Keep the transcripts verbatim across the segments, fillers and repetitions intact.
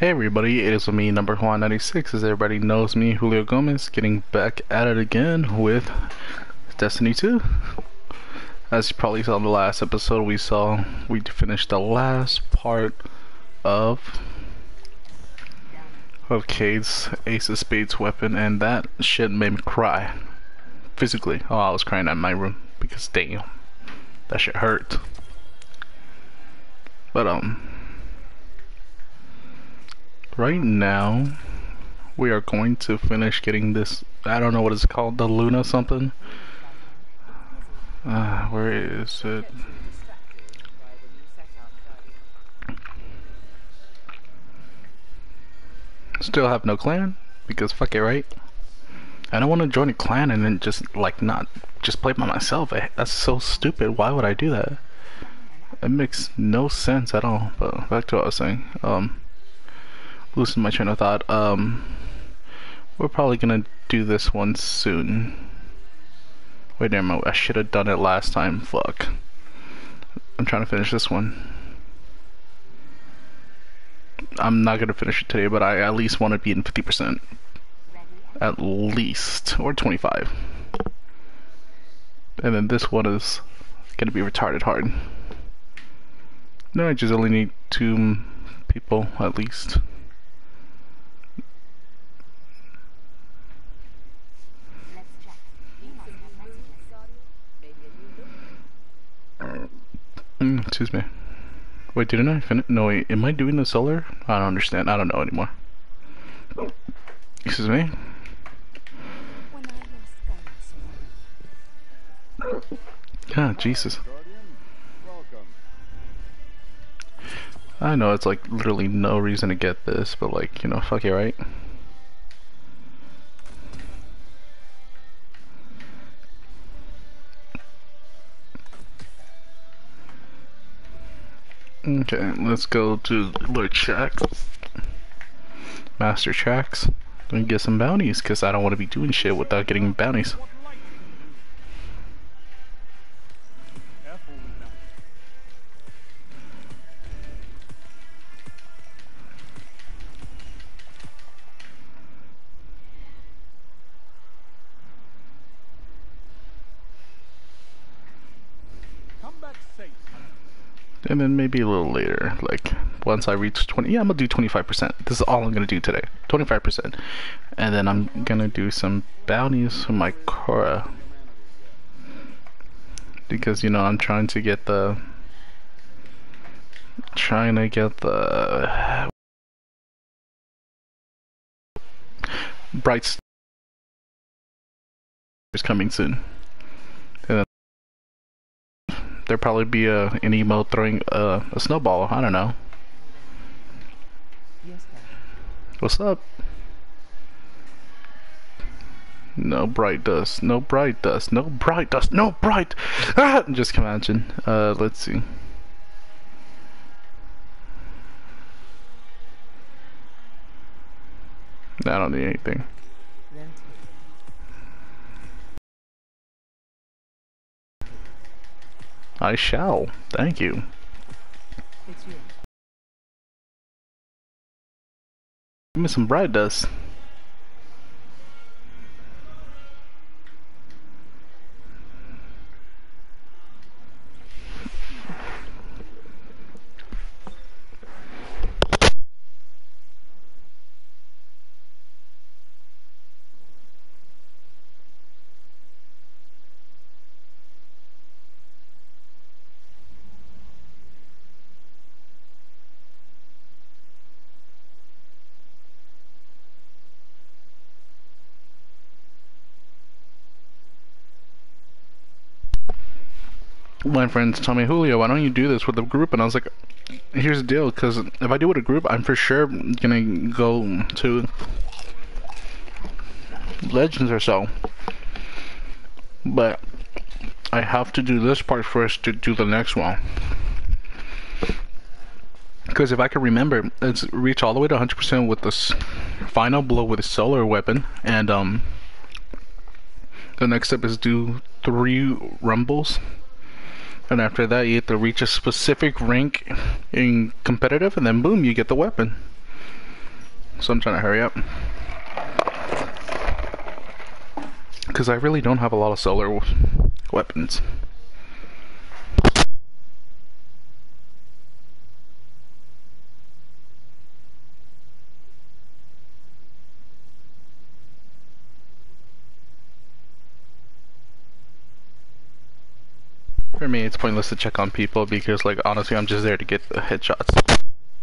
Hey everybody, it is me, number Juan ninety-six, as everybody knows me, Julio Gomez, getting back at it again with Destiny two. As you probably saw in the last episode, we saw, we finished the last part of of Cade's Ace of Spades weapon, and that shit made me cry. Physically. Oh, I was crying in my room, because damn, that shit hurt. But, um... right now, we are going to finish getting this, I don't know what it's called, the Luna something? Uh, where is it? Still have no clan, because fuck it, right? I don't want to join a clan and then just, like, not, just play by myself. I, that's so stupid. Why would I do that? It makes no sense at all. But back to what I was saying. Um... losing my train of thought. Um, we're probably gonna do this one soon. Wait, never mind. I should have done it last time. Fuck. I'm trying to finish this one. I'm not gonna finish it today, but I at least want to be in fifty percent. At least, or twenty-five. And then this one is gonna be retarded hard. No, I just only need two people at least. Mm, excuse me. Wait, didn't I finish? No, wait, am I doing the solar? I don't understand. I don't know anymore. Excuse me? Ah, Jesus. I know it's like literally no reason to get this, but like, you know, fuck it, right? Okay, let's go to Lord Shack. Master Tracks. And get some bounties, because I don't want to be doing shit without getting bounties. And then maybe a little later, like once I reach twenty, yeah, I'm gonna do twenty-five percent. This is all I'm gonna do today, twenty-five percent. And then I'm gonna do some bounties for my Cora. Because, you know, I'm trying to get the, trying to get the bright is coming soon. There'll probably be a, an emote throwing a, a snowball. I don't know. What's up? No bright dust. No bright dust. No bright dust. No bright. Ah! Just imagine. Uh, let's see. I don't need anything. I shall. Thank you. Give me some bright dust. My friends tell me, Julio, why don't you do this with a group? And I was like, here's the deal, because if I do it with a group, I'm for sure gonna go to Legends or so. But I have to do this part first to do the next one. Because if I can remember, it's reach all the way to one hundred percent with this final blow with a solar weapon, and um, the next step is do three rumbles. And after that, you have to reach a specific rank in competitive, and then boom, you get the weapon. So I'm trying to hurry up. Because I really don't have a lot of solar weapons. For me, it's pointless to check on people because, like, honestly, I'm just there to get the headshots.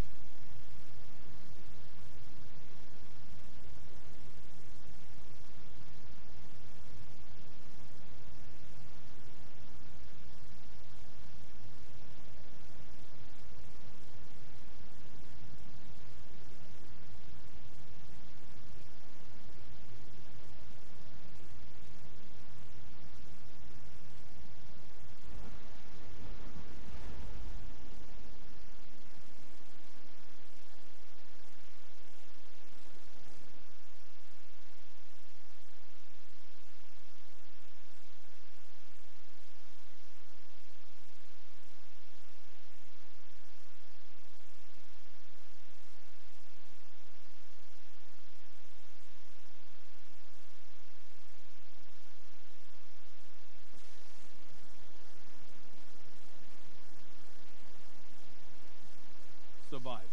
Survival.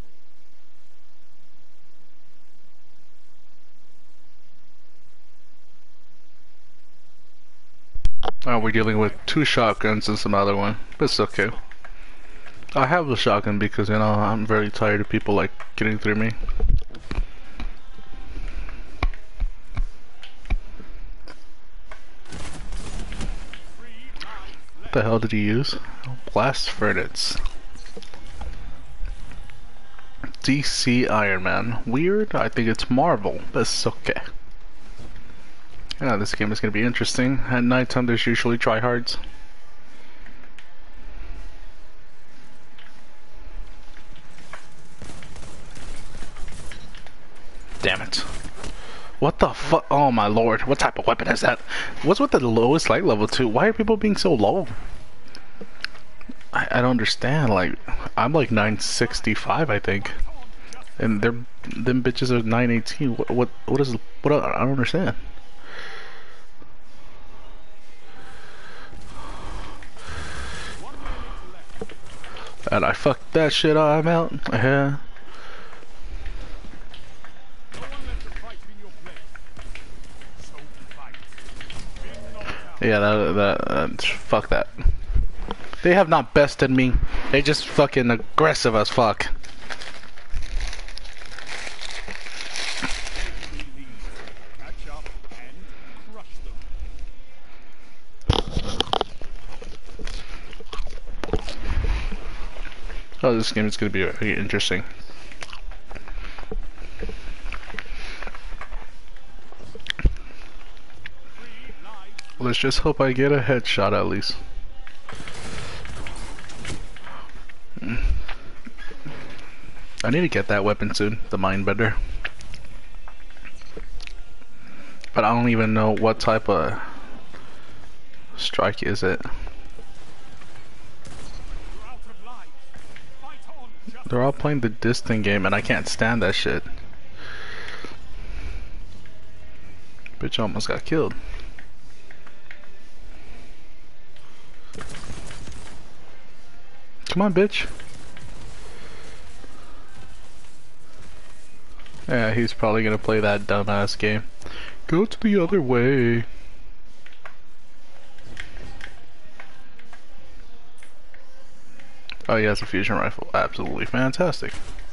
Oh, we're dealing with two shotguns and some other one. But it's okay. I have the shotgun because, you know, I'm very tired of people, like, getting through me. What the hell did he use? Blast furnace. D C Iron Man. Weird? I think it's Marvel, but it's okay. Yeah, this game is gonna be interesting. At nighttime there's usually tryhards. Damn it. What the fuck? Oh my lord, what type of weapon is that? What's with the lowest light level too? Why are people being so low? I, I don't understand, like, I'm like nine sixty-five I think. And they're, them bitches are nine eighteen. What, what, what is, what, I don't understand. And I fucked that shit up, I'm out. Yeah. Yeah, that, that, uh, fuck that. They have not bested me. They just fucking aggressive as fuck. Oh, this game is gonna be very interesting. Let's just hope I get a headshot at least. I need to get that weapon soon, the Mindbender. But I don't even know what type of strike is it. They're all playing the distant game and I can't stand that shit. Bitch almost got killed. Come on, bitch. Yeah, he's probably gonna play that dumbass game. Go to the other way. Oh, he has a fusion rifle. Absolutely fantastic.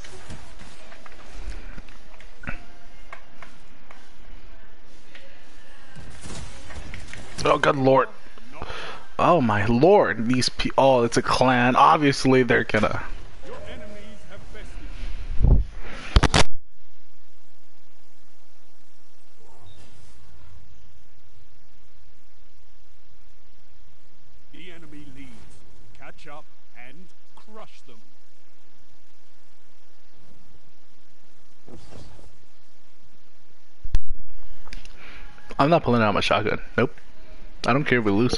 Oh, good lord. Oh my lord. These pe- oh, it's a clan. Obviously, they're gonna. Your enemies have bested you. The enemy leads. Catch up and crush them. I'm not pulling out my shotgun. Nope. I don't care if we lose.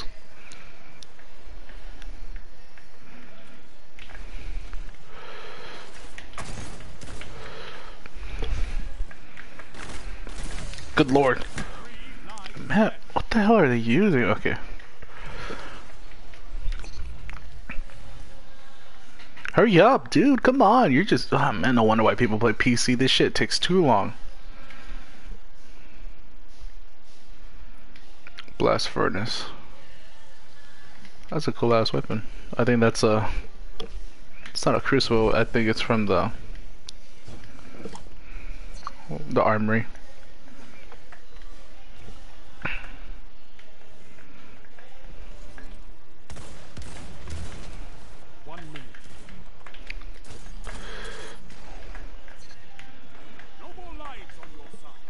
Good lord. Man, what the hell are they using? Okay. Hurry up, dude. Come on. You're just... Oh, man, no wonder why people play P C. This shit takes too long. Blast furnace. That's a cool ass weapon. I think that's a... It's not a crucible. I think it's from the... The armory. One minute. No more lives on your side.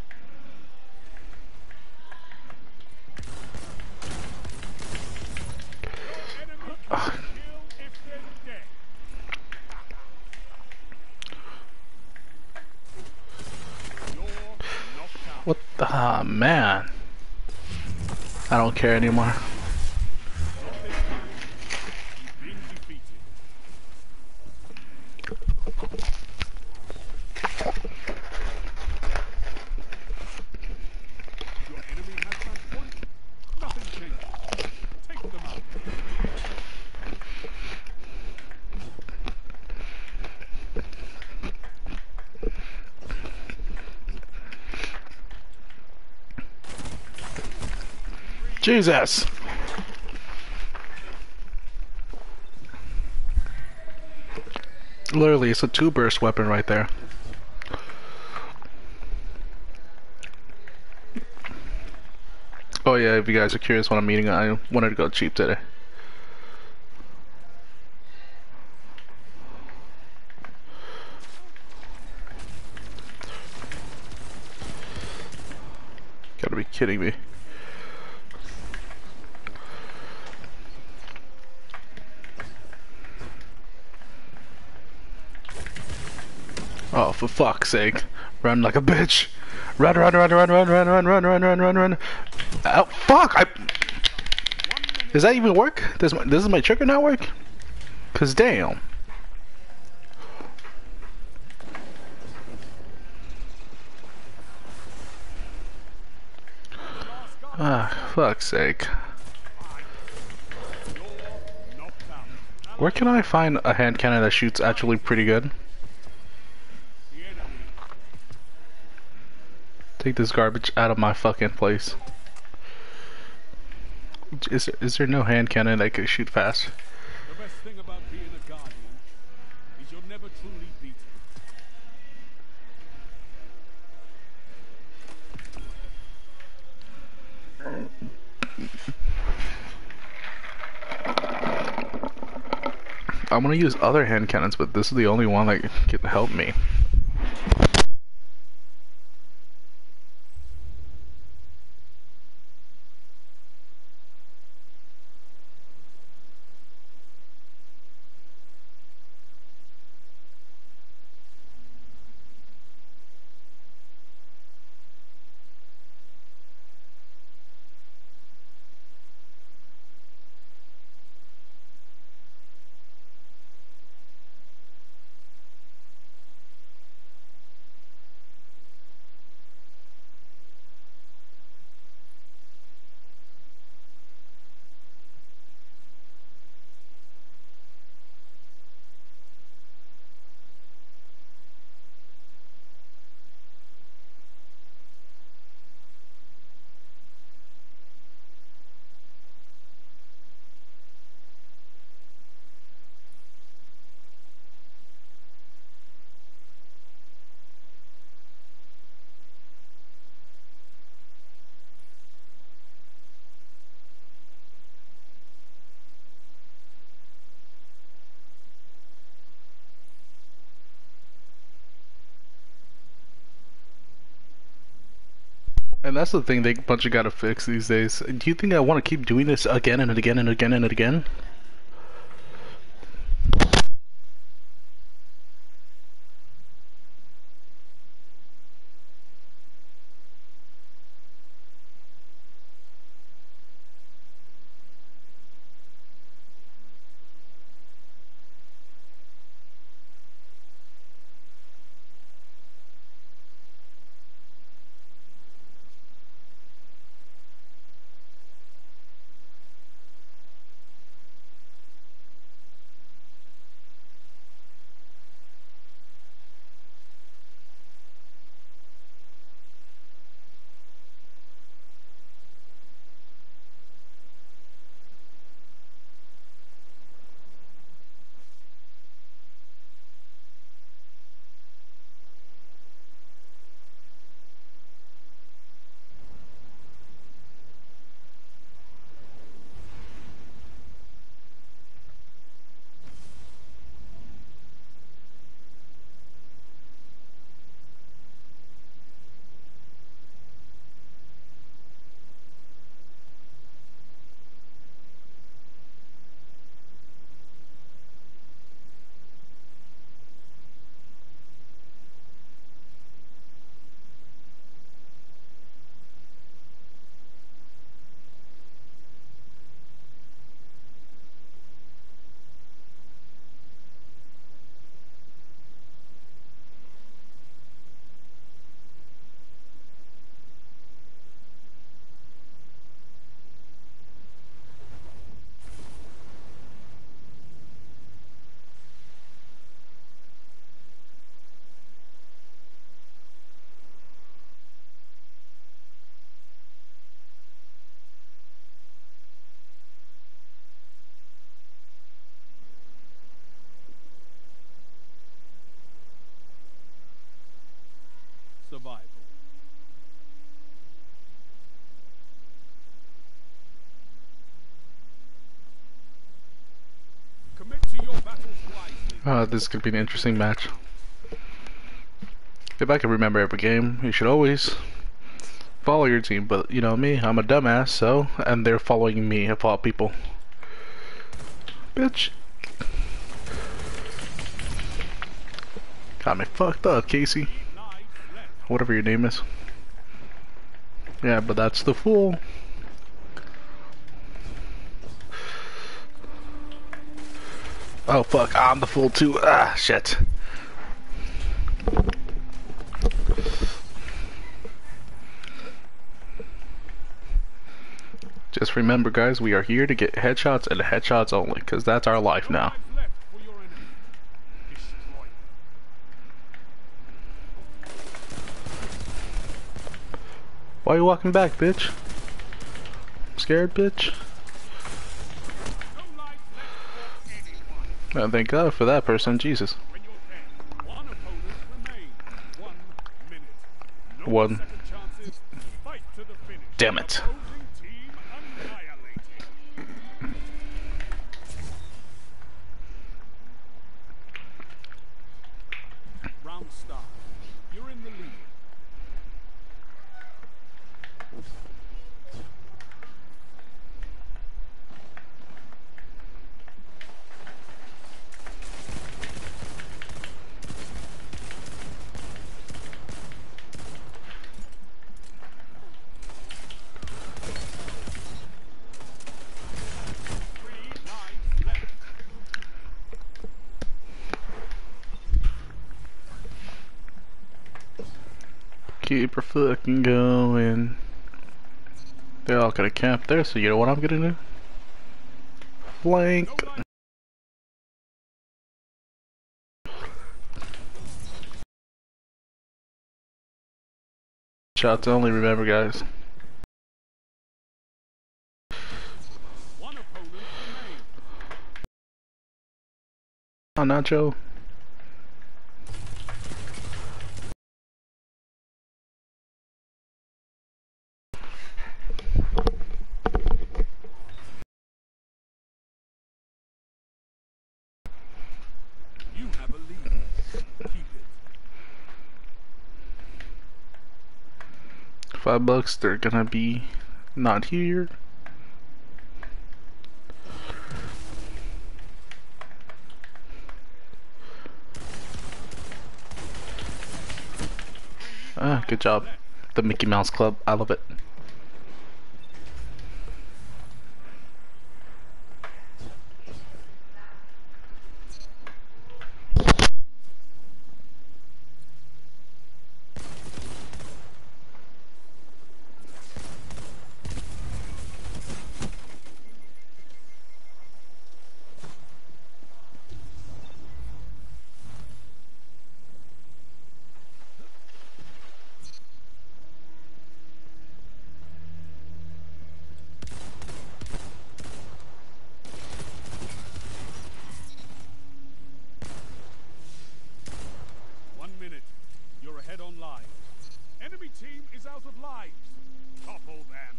Your enemy can kill if they're dead. You're knocked out. What the... Ah, man. I don't care anymore. Not this time. You've been defeated. Your enemy has that point. Nothing changes. Take them out. Jesus! Literally, it's a two-burst weapon right there. Oh yeah, if you guys are curious what I'm eating, I wanted to go cheap today. Gotta be kidding me. Oh, for fuck's sake. Run like a bitch. Run, run, run, run, run, run, run, run, run, run, run, run. Oh, fuck! I... Does that even work? Does my, does my trigger not work? Cause damn. Ah, fuck's sake. Where can I find a hand cannon that shoots actually pretty good? Take this garbage out of my fucking place. Is there, is there no hand cannon that can shoot fast? The best thing about being a guardian is you're never truly beaten. I want to use other hand cannons, but this is the only one that can help me. And that's the thing they bunch of gotta fix these days. Do you think I want to keep doing this again and again and again and again? survival. Commit to your battles wisely. Uh, this is gonna be an interesting match. If I can remember every game, you should always follow your team. But you know me, I'm a dumbass, so and they're following me of all people. Bitch. Got me fucked up, Casey. Whatever your name is. Yeah, but that's the fool. Oh fuck, I'm the fool too. Ah, shit. Just remember, guys, we are here to get headshots and headshots only, because that's our life now. Why are you walking back, bitch? Scared, bitch? Oh, thank God for that person, Jesus. One. Damn it. Round start. You're in the lead. Keep her fucking going. They're all gonna camp there, so you know what I'm gonna do? Flank. Shots only, remember, guys. One opponent remains. Oh, Nacho. You have a lead. Keep it. Five bucks, they're gonna be not here. Ah, good job. The Mickey Mouse Club, I love it. One minute. You're ahead on lives. Enemy team is out of lives. Topple them.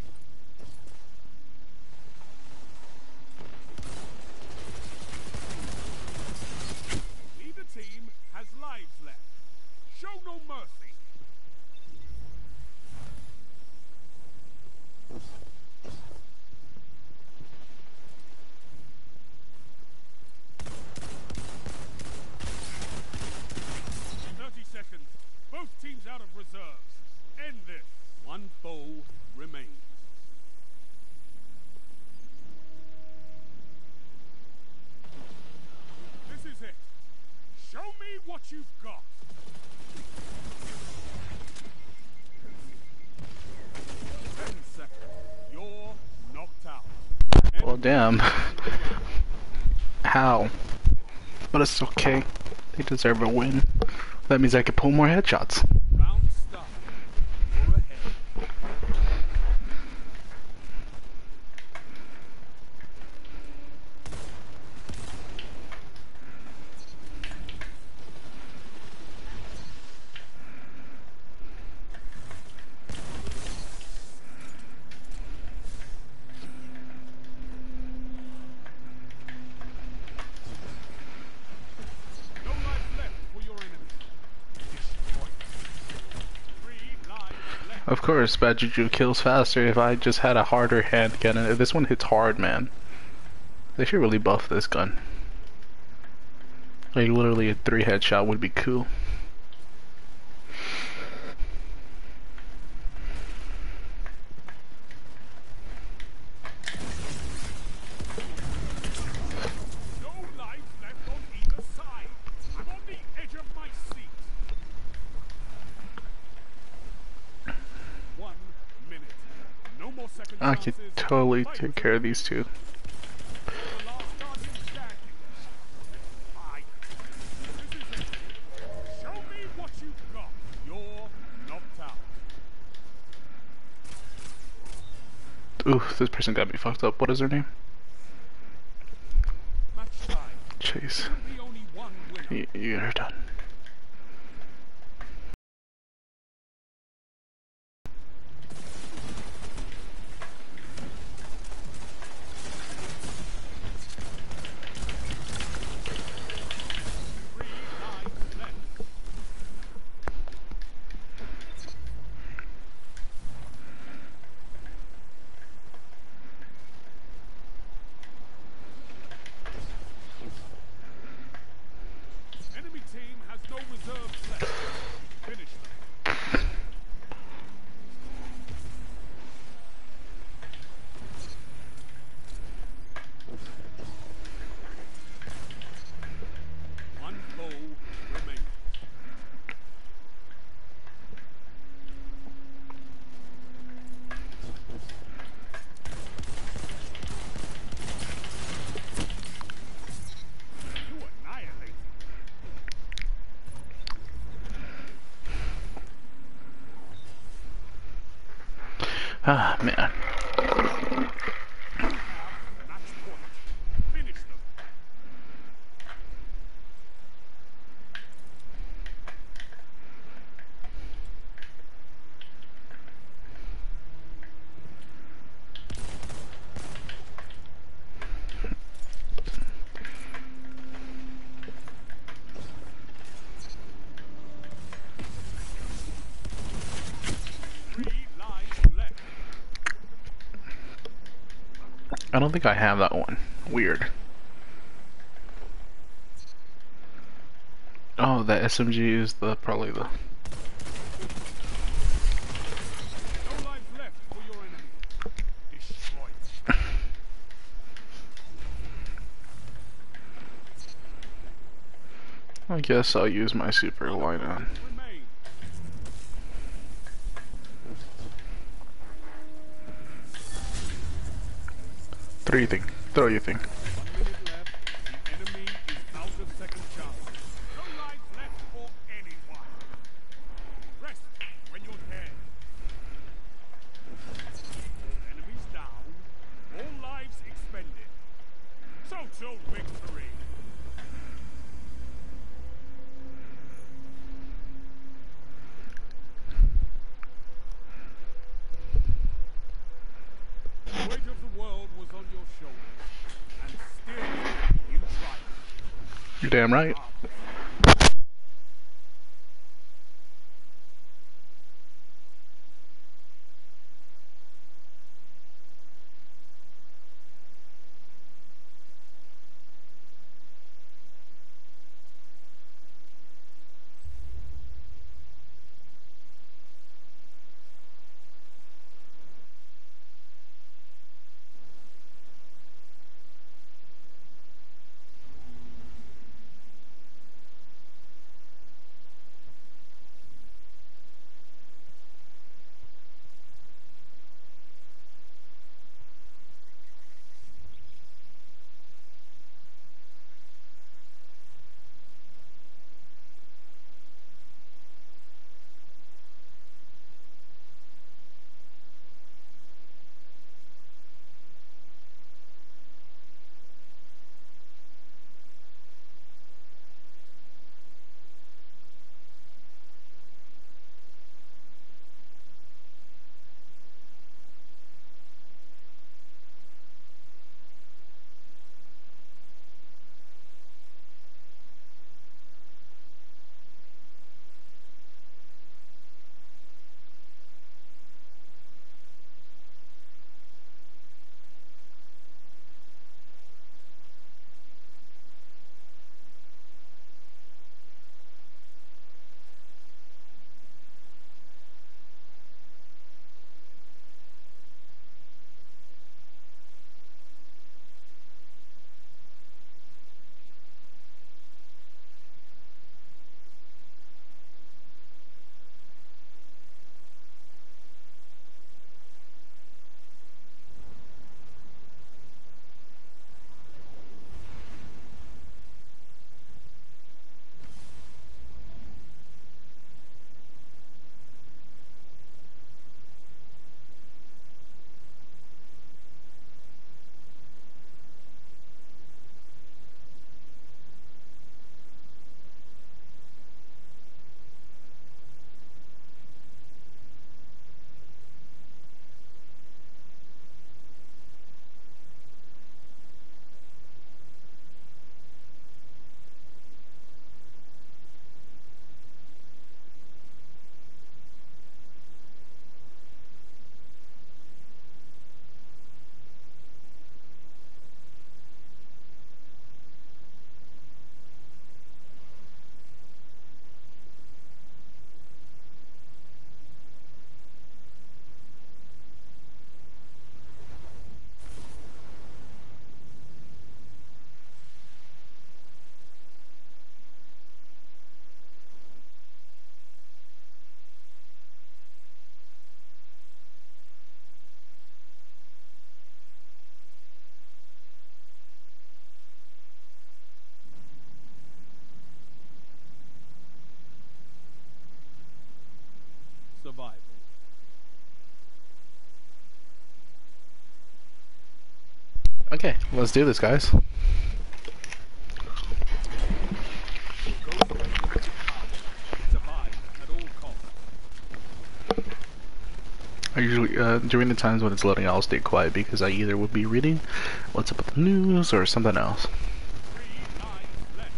Neither team has lives left. Show no mercy. Thirty seconds. Both teams out of reserves. End this. One foe remains. This is it. Show me what you've got. Ten seconds. You're knocked out. Well, damn. How? But it's okay. They deserve a win. That means I can pull more headshots. Round start. You're ahead. Of course, bad juju kills faster if I just had a harder hand cannon. This one hits hard, man. They should really buff this gun. Like literally a three headshot would be cool. No life left on either side. I'm on the edge of my seat. One minute. No more second I could chances. totally Fight take to care of the these two. the last guardian standing. Fight. This is it. Show me what you've got. You're knocked out. Ooh, this person got me fucked up. What is her name? Match time. Chase. There'll be only one winner. You, you got her done. Three lives left. Enemy team has no reserves left. Finish them. One foe remains. You annihilate. Ah, man. Match point. Finish them. Three lives left. I don't think I have that one. Weird. Oh, the S M G is the probably the. No lives left for your enemy. Destroyed. I guess I'll use my super. Why not? Remain. Throw your thing. Throw your thing. One minute left. The enemy is out of second chance. No lives left for anyone. Rest when you're dead. All enemies down. All lives expended. Total victory. The weight of the world was on your shoulders, and still you triumphed. You're damn right. survival. Okay, let's do this, guys. Survive at all costs. I usually, uh, during the times when it's loading, I'll stay quiet because I either will be reading what's up with the news or something else. Three lives left.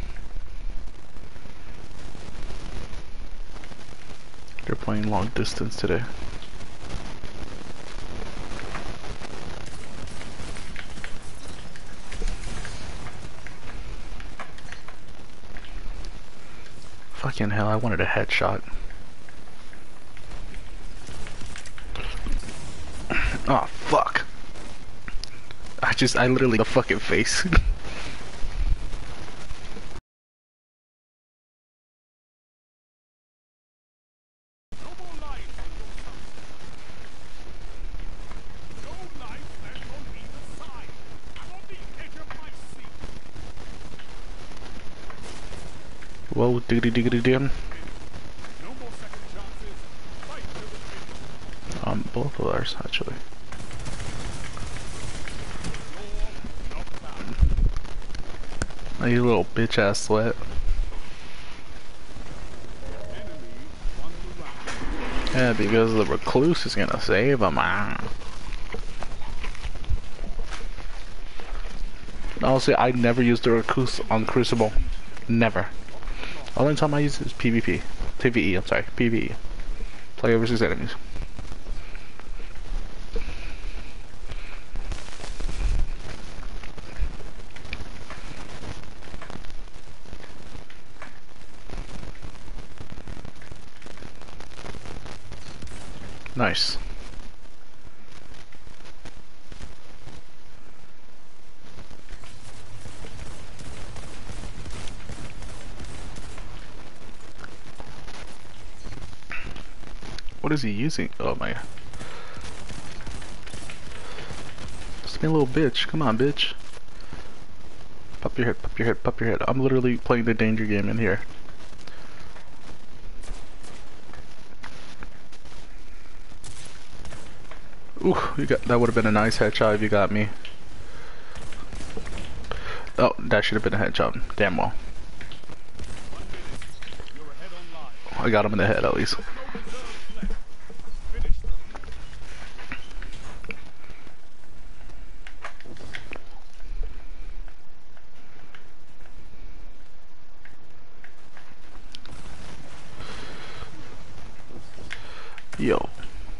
They're playing long distance today. Fucking hell, I wanted a headshot. Oh, fuck. I just, I literally, the fucking face. No more lives on your side. No lives left on either side. I'm on the edge of my seat. Whoa, diggity diggity dim. No more second chances. Fight to the finish. Um, both of ours, actually. You're knocked out. You little bitch ass sweat. Enemy won the round. Yeah, because the recluse is gonna save him. Ah. Honestly, I never used the recluse on Crucible. Never. Only time I use it is PvP. PvE, I'm sorry. PvE. Player versus enemies. Nice. What is he using? Oh my god. Just be a little bitch. Come on, bitch. Pop your head, pop your head, pop your head. I'm literally playing the danger game in here. Ooh, you got that would have been a nice headshot if you got me. Oh, that should have been a headshot. Damn well. One minute. You're ahead on lives. I got him in the head at least. No reserves left. Finish them. Yo.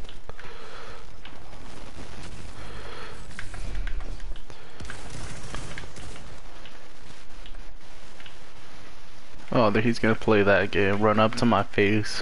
Oh, there he's gonna play that game. Run up to my face.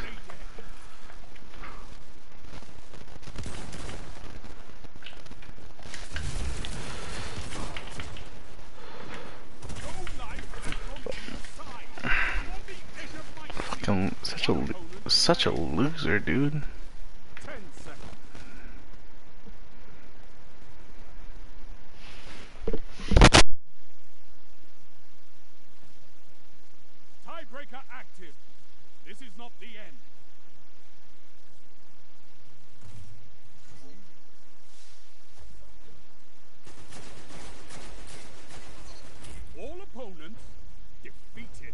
No lives left on either side. I'm on the edge of my seat. Fucking such a such a loser, dude. Ten seconds. Tiebreaker active. This is not the end. All opponents defeated.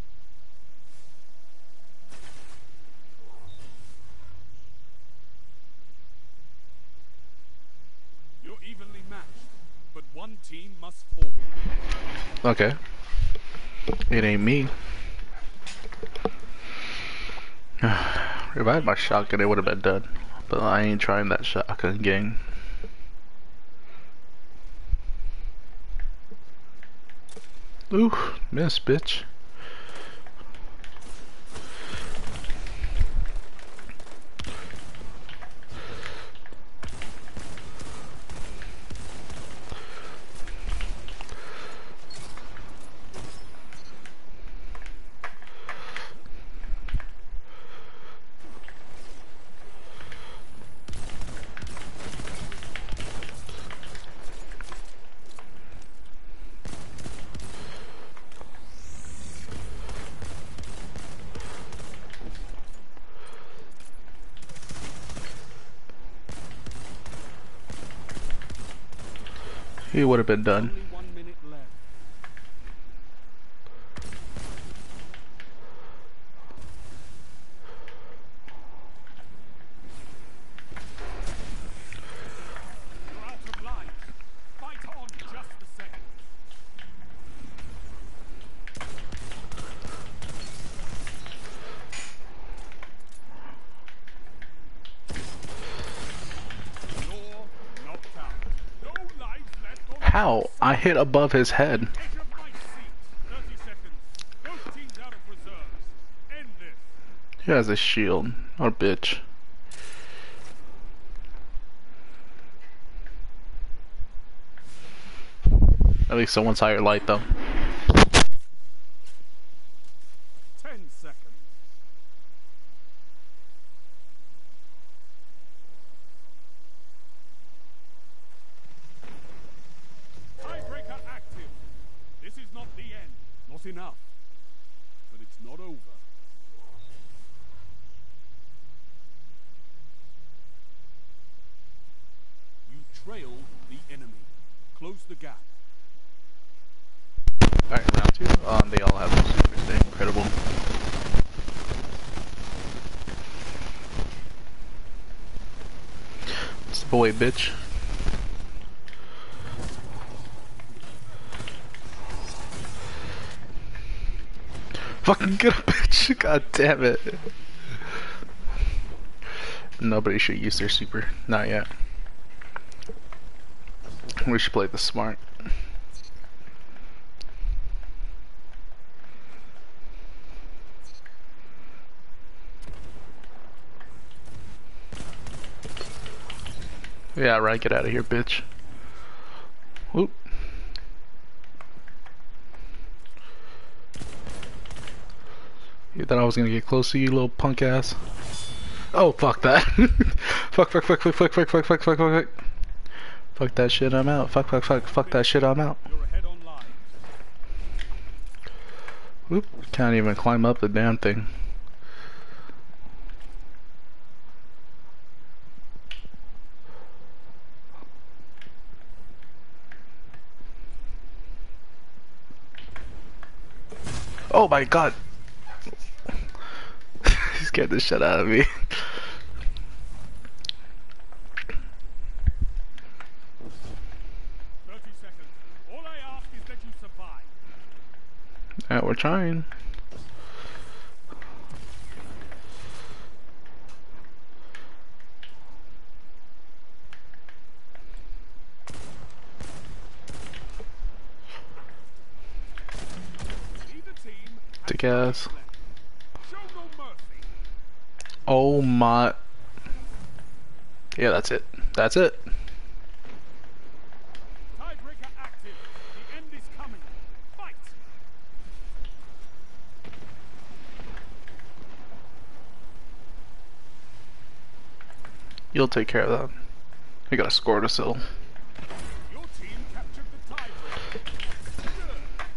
You're evenly matched, but one team must fall. Okay. It ain't me. If I had my shotgun, it would have been dead. But I ain't trying that shotgun game. Ooh, miss, bitch. he would have been done. Only one minute left. You're out of lives. Fight on just a second. You're knocked out. No lives left on How? I hit above his head. edge of my seat. thirty seconds. Both teams out of reserves. End this. He has a shield. Or bitch. At least someone's higher light though. Ten seconds. Tiebreaker active. This is not the end. Not enough. But it's not over. You trail the enemy. Close the gap. Alright, round two. Um, they all have the super stay. Incredible. It's the boy, bitch. Fucking get up, bitch. God damn it. Nobody should use their super. Not yet. We should play the smart. Yeah, right, get out of here, bitch. Whoop. You thought I was gonna get close to you, little punk ass? Oh, fuck that. Fuck, fuck, fuck, fuck, fuck, fuck, fuck, fuck, fuck, fuck. Fuck that shit, I'm out. Fuck, fuck, fuck, fuck that shit, I'm out. You're ahead on lives. Whoop. Can't even climb up the damn thing. Oh my god. He scared the shit out of me. thirty seconds. All I ask is that you survive. Yeah, we're trying. Either team has Dick ass. left. Show no mercy. Oh my. Yeah, that's it. That's it. Tiebreaker active. The end is coming. Fight. You'll take care of that. We gotta score to still. Your team captured the tiebreaker. Good.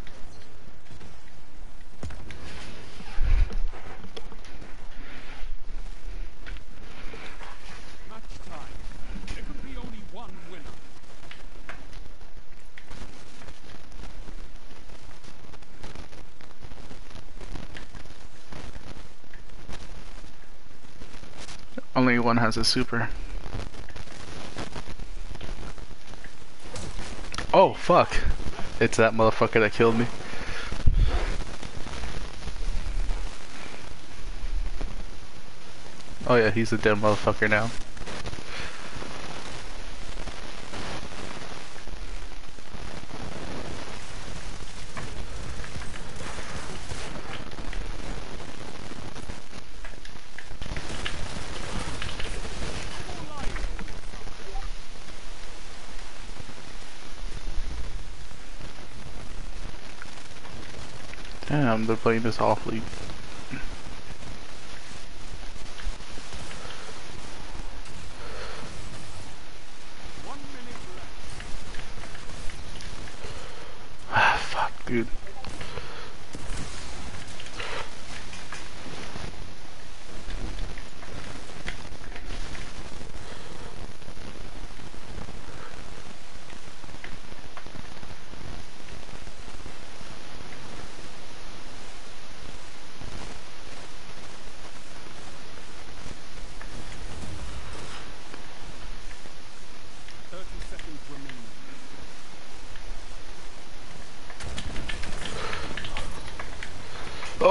Match time. There can be only one winner. Only one has a super. Oh, fuck. It's that motherfucker that killed me. Oh yeah, he's a dead motherfucker now. Damn, they're playing this awfully. One minute left. Ah, fuck, dude.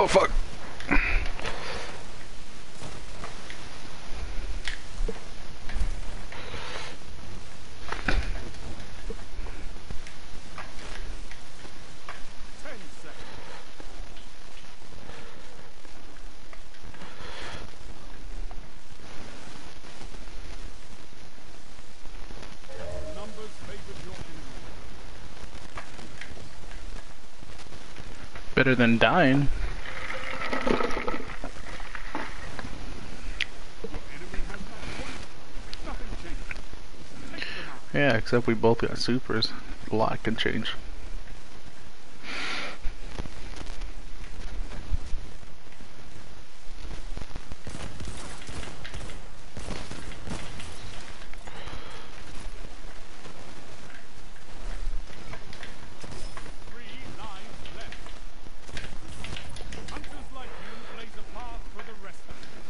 Oh fuck. Ten seconds. Numbers favored your enemy. Better than dying. Your enemy has that point. Nothing changes. Take them out. Yeah, except we both got supers. A lot can change. Three lives left. Hunters like you blaze a path for the rest of us.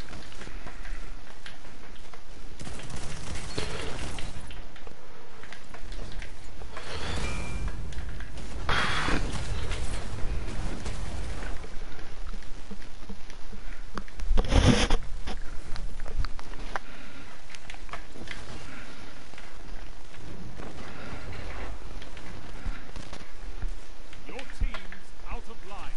Your team's out of line.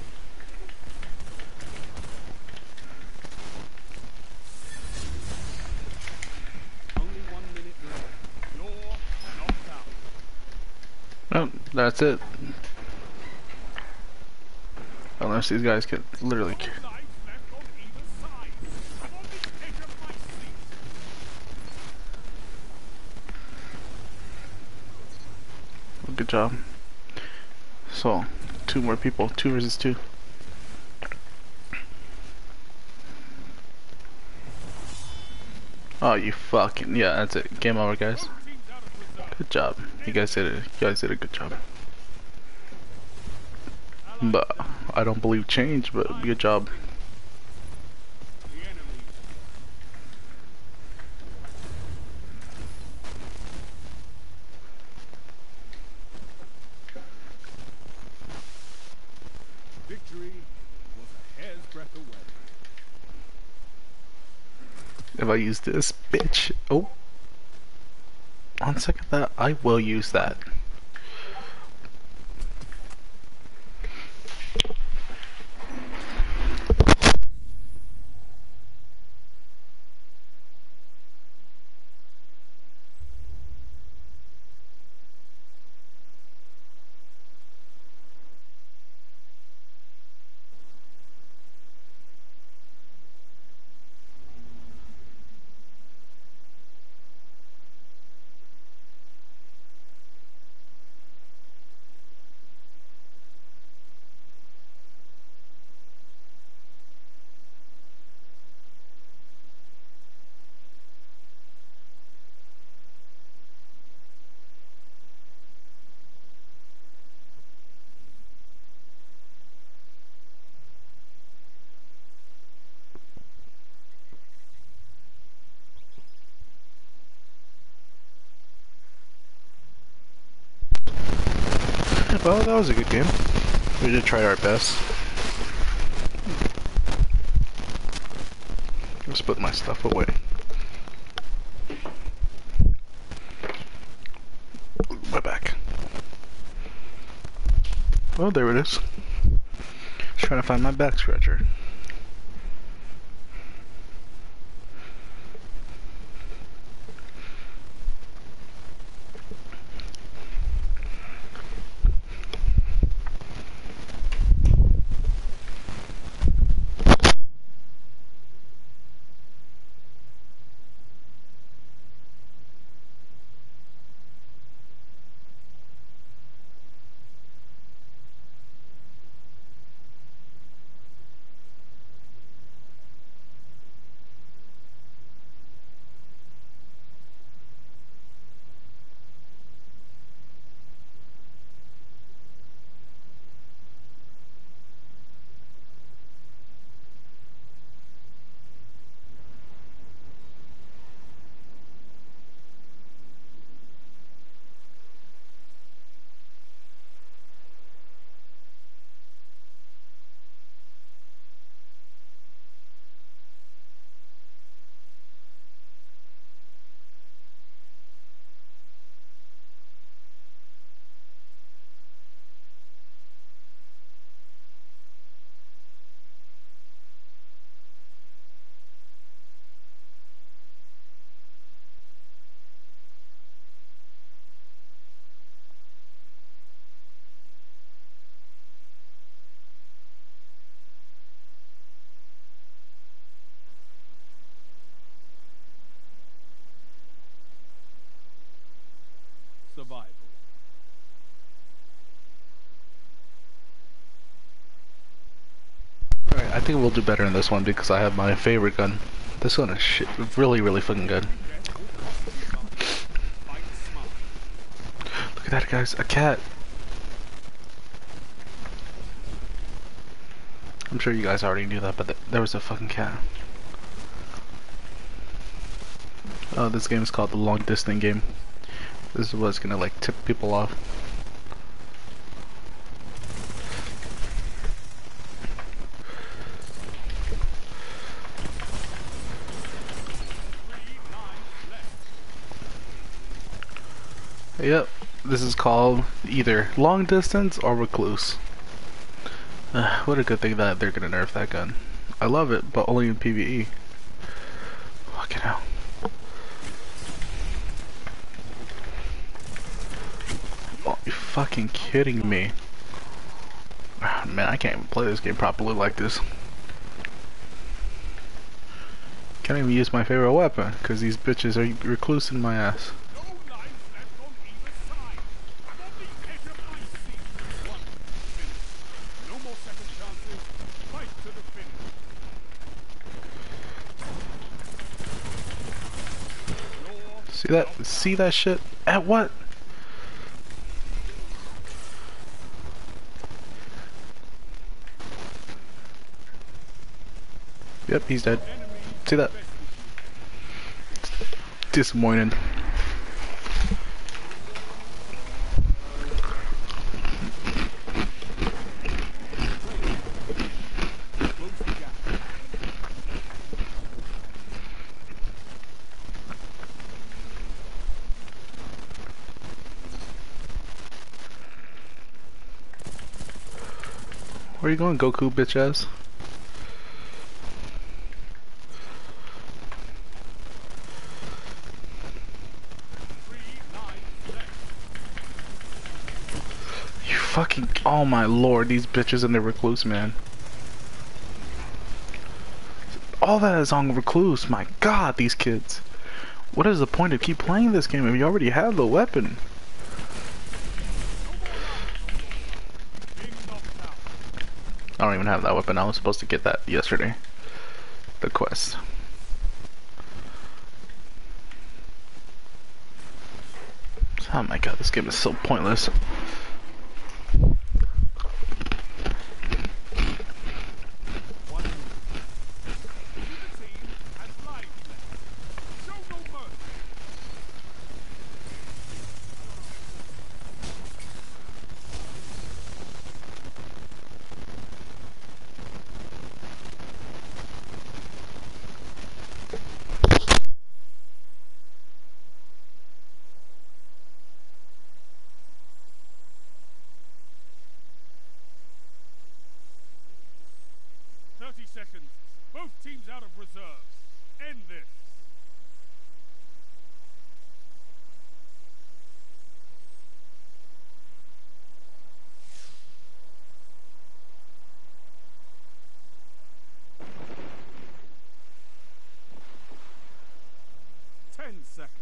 Only one minute left. You're knocked out. Oh, that's it. Unless these guys can literally. Four lives left on either side. I'm on the edge of my seat. Good job. So, two more people. Two versus two. Oh, you fucking. Yeah, that's it. Game over, guys. Both teams out of reserve. Good job. You guys did it. You guys did a good job. Allied But down. I don't believe change, but good job. The enemy. Victory was a hair's breadth away. If I use this, bitch. Oh. On second thought, I will use that. Well, that was a good game. We did try our best. Let's put my stuff away. My back. Oh, there it is. Just trying to find my back scratcher. survival. Alright, I think we'll do better in this one because I have my favorite gun. This one is shit, really, really fucking good. Bet will cost you something. Fight smart. Look at that, guys, a cat. I'm sure you guys already knew that, but th there was a fucking cat. Oh, this game is called the long distance game. This is what's gonna like tip people off. Yep, this is called either long distance or recluse. Uh, what a good thing that they're gonna nerf that gun. I love it, but only in PvE. Fucking hell. Oh, you fucking kidding me? Ah, man, I can't even play this game properly like this. Can't even use my favorite weapon because these bitches are reclusing my ass. No lives left on either side. I'm on the edge of my seat. One finish. No more second chances. Fight to the finish. Your See that? See that shit? At what? Yep, he's dead. enemy See that? bested you. Disappointed. Close the gap. Where you going, Goku, bitch ass? Three lives left. You fucking. Oh my lord, these bitches in the recluse, man. All that is on recluse. My god, these kids. What is the point of keep playing this game if you already have the weapon? Being knocked out. I don't even have that weapon. I was supposed to get that yesterday. The quest. Oh my god, this game is so pointless. One move. Either team has lives left. Show no mercy. Thirty seconds. Both teams out of reserves. End this. Ten seconds.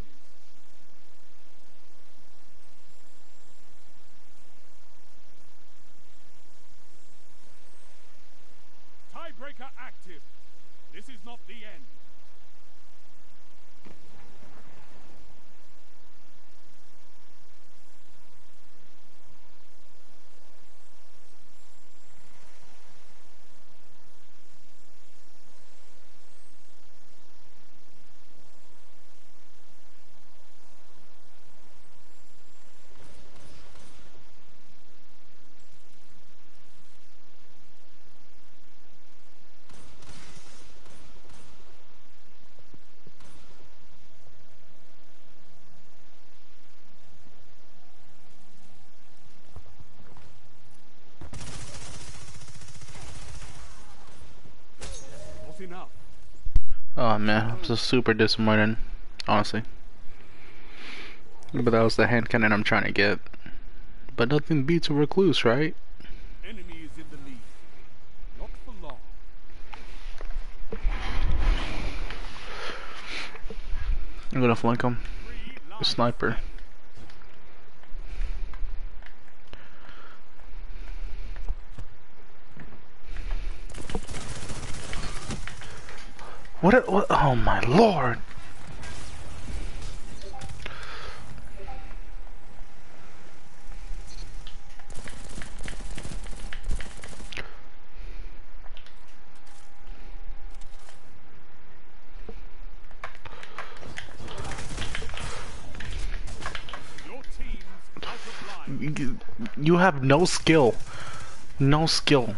Tiebreaker active. This is not the end. Not enough. Oh man, I'm so super disappointed. Honestly. But that was the hand cannon I'm trying to get. But nothing beats a recluse, right? Enemy is in the lead. Not for long. I'm gonna flank him. Three lives Sniper. left. What, what? Oh my lord! Your team's out of line. You, you have no skill. No skill.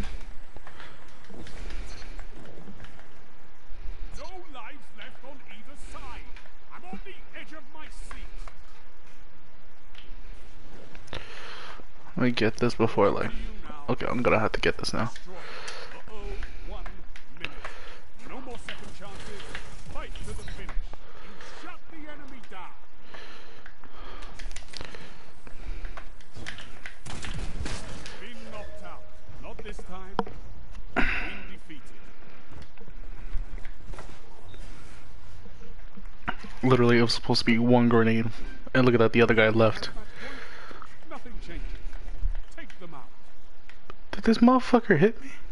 No lives left on either side. I'm on the edge of my seat. Let me get this before, like... To you now. Okay, I'm gonna have to get this now. Destroy. Uh-oh, one minute. No more second chances. Fight to the finish. You shut the enemy down. Being knocked out. Not this time. Being defeated. Literally, it was supposed to be one grenade. And look at that, the other guy left. At that point, nothing changes. Take them out. Did this motherfucker hit me?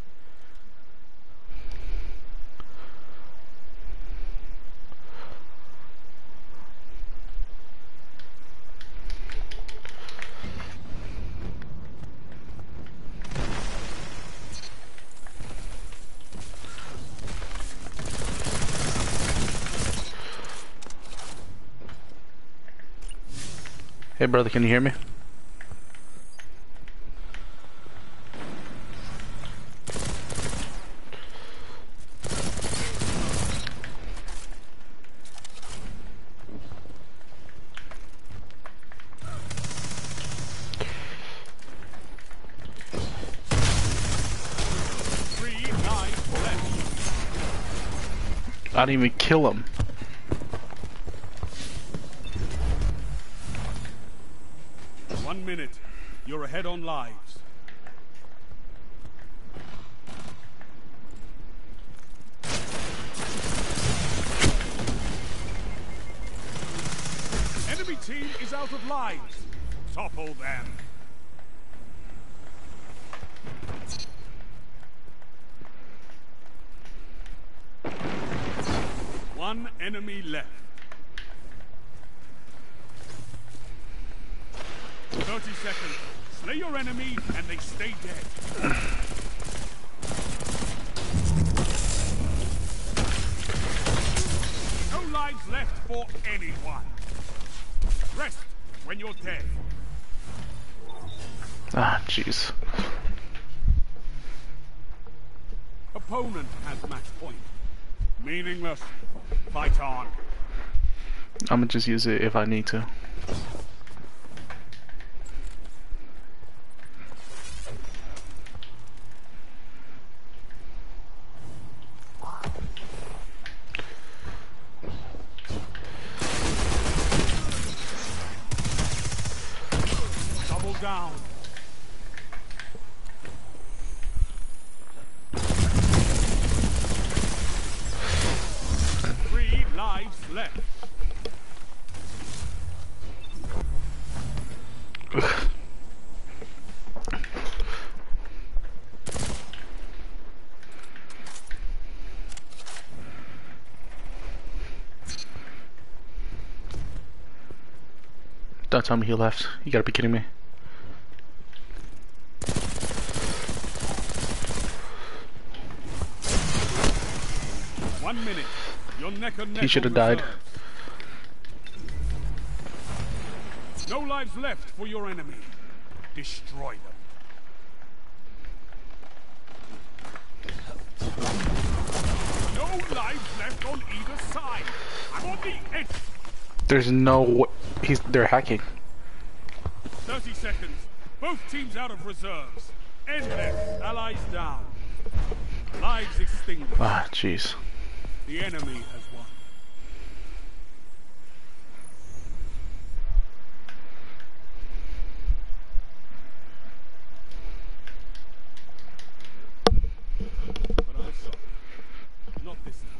Hey brother, can you hear me? Three lives left. I didn't even kill him. One minute. You're ahead on lives. Enemy team is out of lives. Topple them. One enemy left. thirty seconds. Slay your enemy and they stay dead. No lives left for anyone. Rest when you're dead. Ah, jeez. Opponent has match point. Meaningless. Fight on. I'm gonna just use it if I need to. Double down. Three lives left. Don't tell me he left. You gotta be kidding me. One minute. You're neck and neck. He should have on died. reserves. No lives left for your enemy. Destroy them. No lives left on either side. I'm on the edge. There's no w- he's they're hacking. thirty seconds. Both teams out of reserves. End them. Allies down. Lives extinguished. Ah, jeez. The enemy has won. But I'm sorry. Not this time.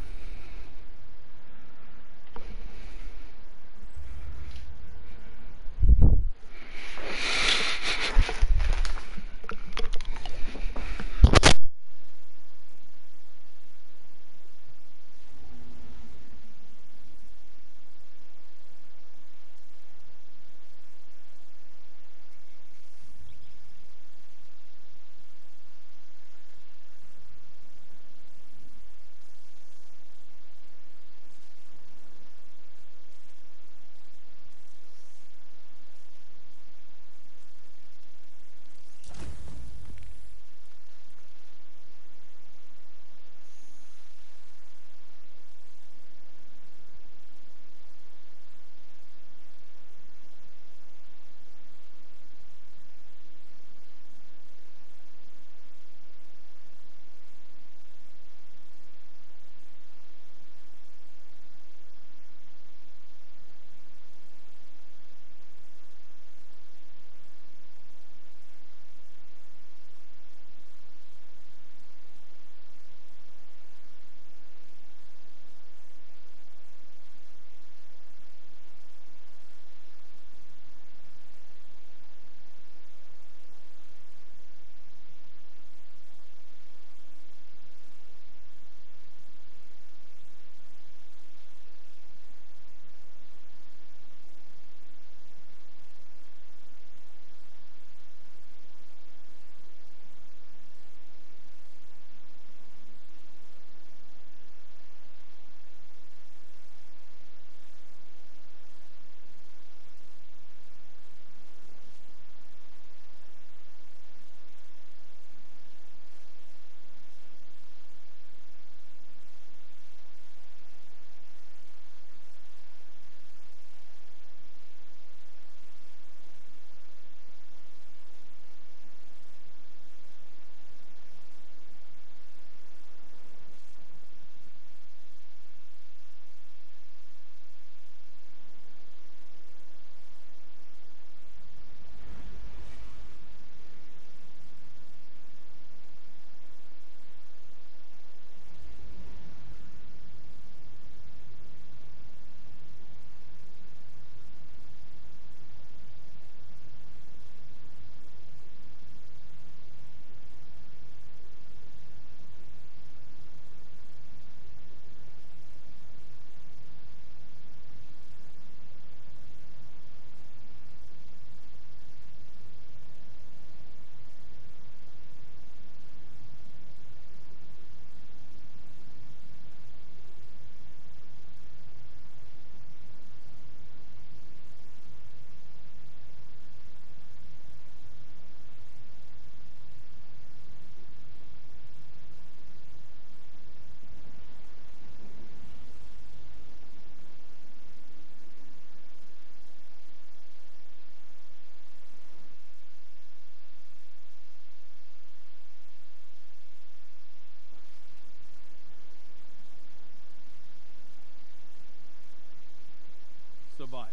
survival.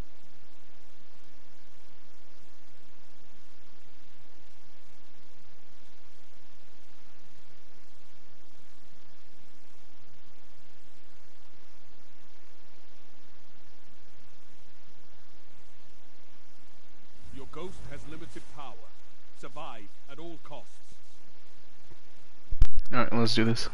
Your ghost has limited power. Survive at all costs. Alright, let's do this.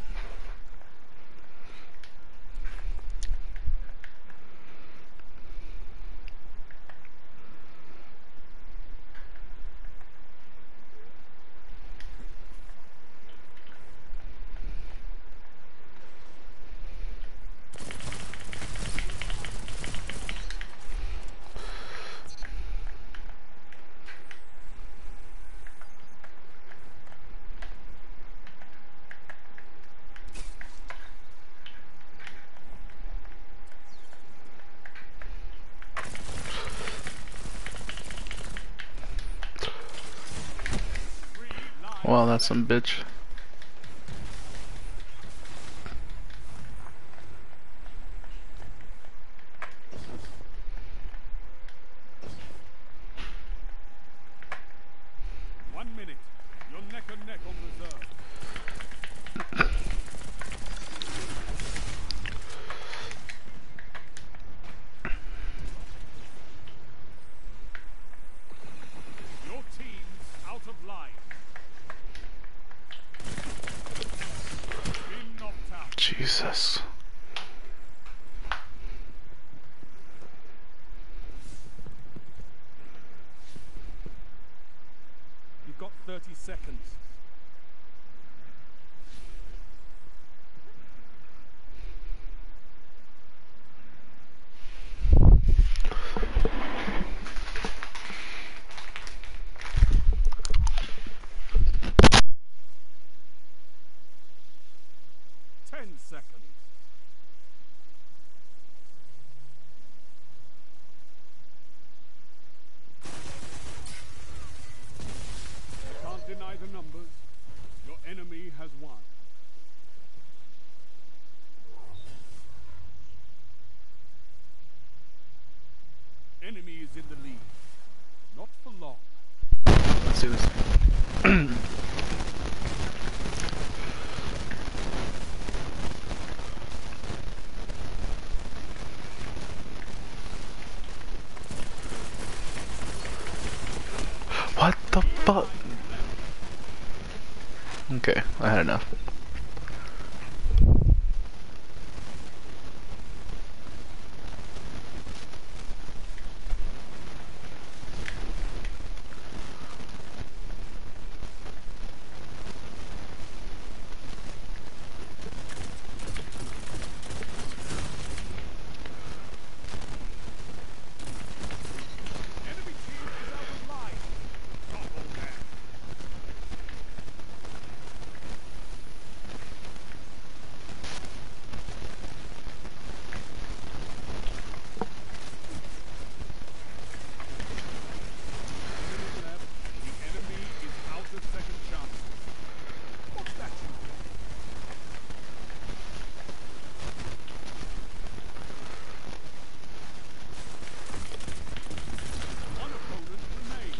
Wow, that's some bitch. One minute. You're neck and neck on reserve. Your team's out of line. Been knocked out. Jesus. You've got thirty seconds. Ten seconds. Can't deny the numbers. Your enemy has won. Enemy is in the lead. Not for long. Let's do this. What the fuck? Okay, I had enough. Enemy team is out of line. Double them. One minute left. The enemy is out of second chance. What's that you do? One opponent remains.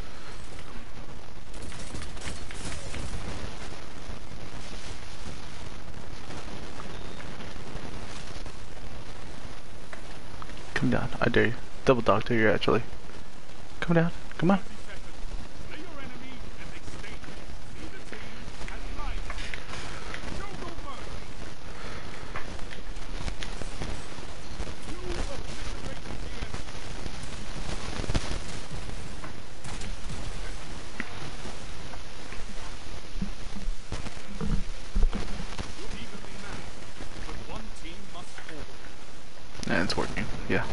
Come down, I dare you. Double dog dare you actually. Come down, come on. thirty seconds. Play your enemy and extinct. Neither team has life. Show no mercy. You obliterated the enemy. You're evenly matched, but one team must fall. And it's working, yeah.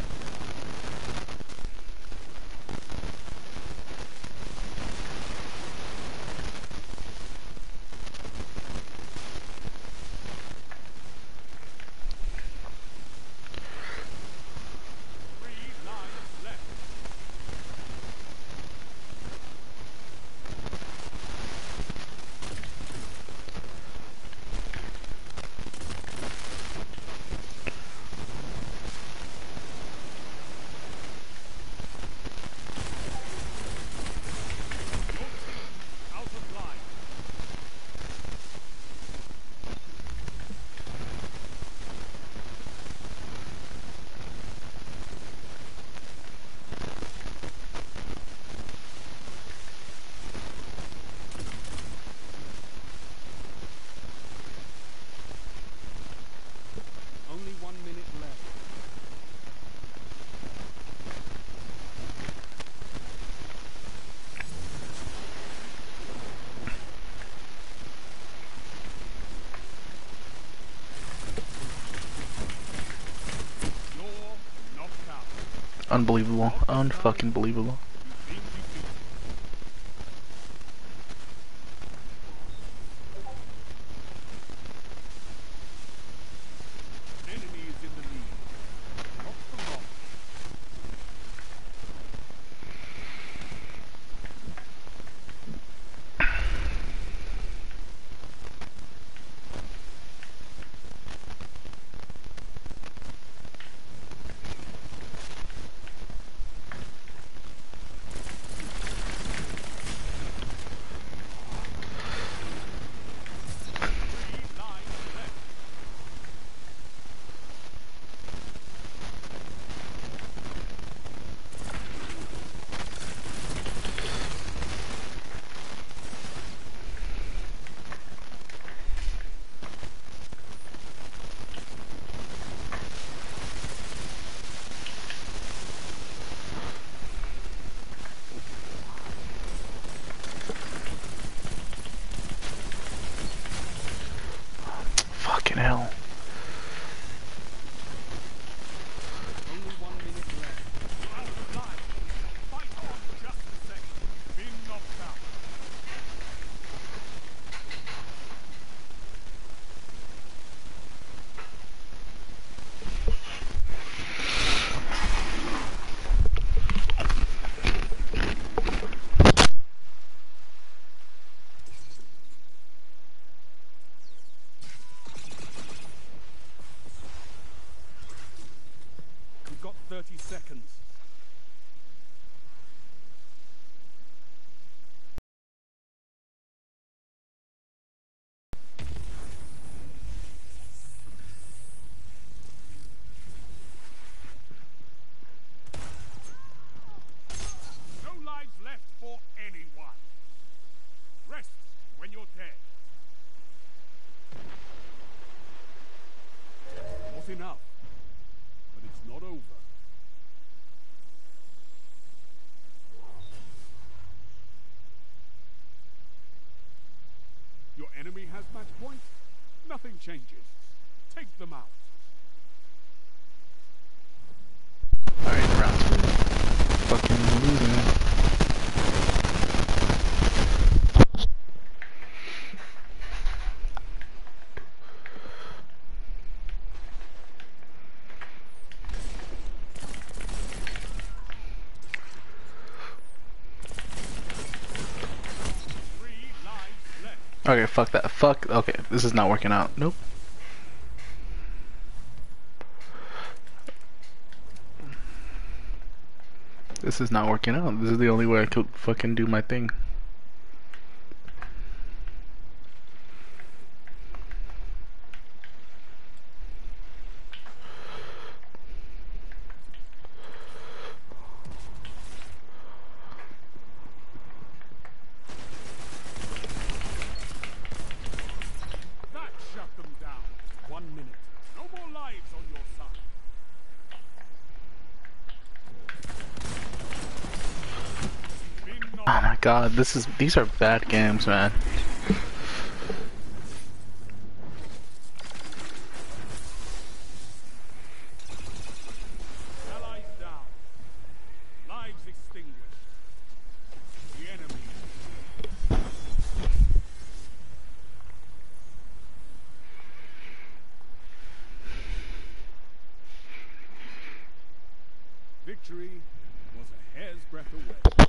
Three lives left. Unbelievable. Not this time. Unfucking believable. You've been defeated. An enemy is in the lead. Not for long. Three lives left. Fucking hell. Only one minute left. You're out of life. Fight on just a second. Been knocked out. You've got thirty seconds. No lives left for anyone. Rest when you're dead. Not enough. But it's not over. Your enemy has match point. Nothing changes. Take them out. Alright, round two. Fucking losing. Three lives left. Okay, fuck that. Fuck. Okay, this is not working out. Nope. This is not working out. This is the only way I could fucking do my thing. That shut them down. One minute. No more lives on your side. Been knocked Oh my god, this is these are bad games, man. Allies down. Lives extinguished. The enemy. Victory was a hair's breadth away.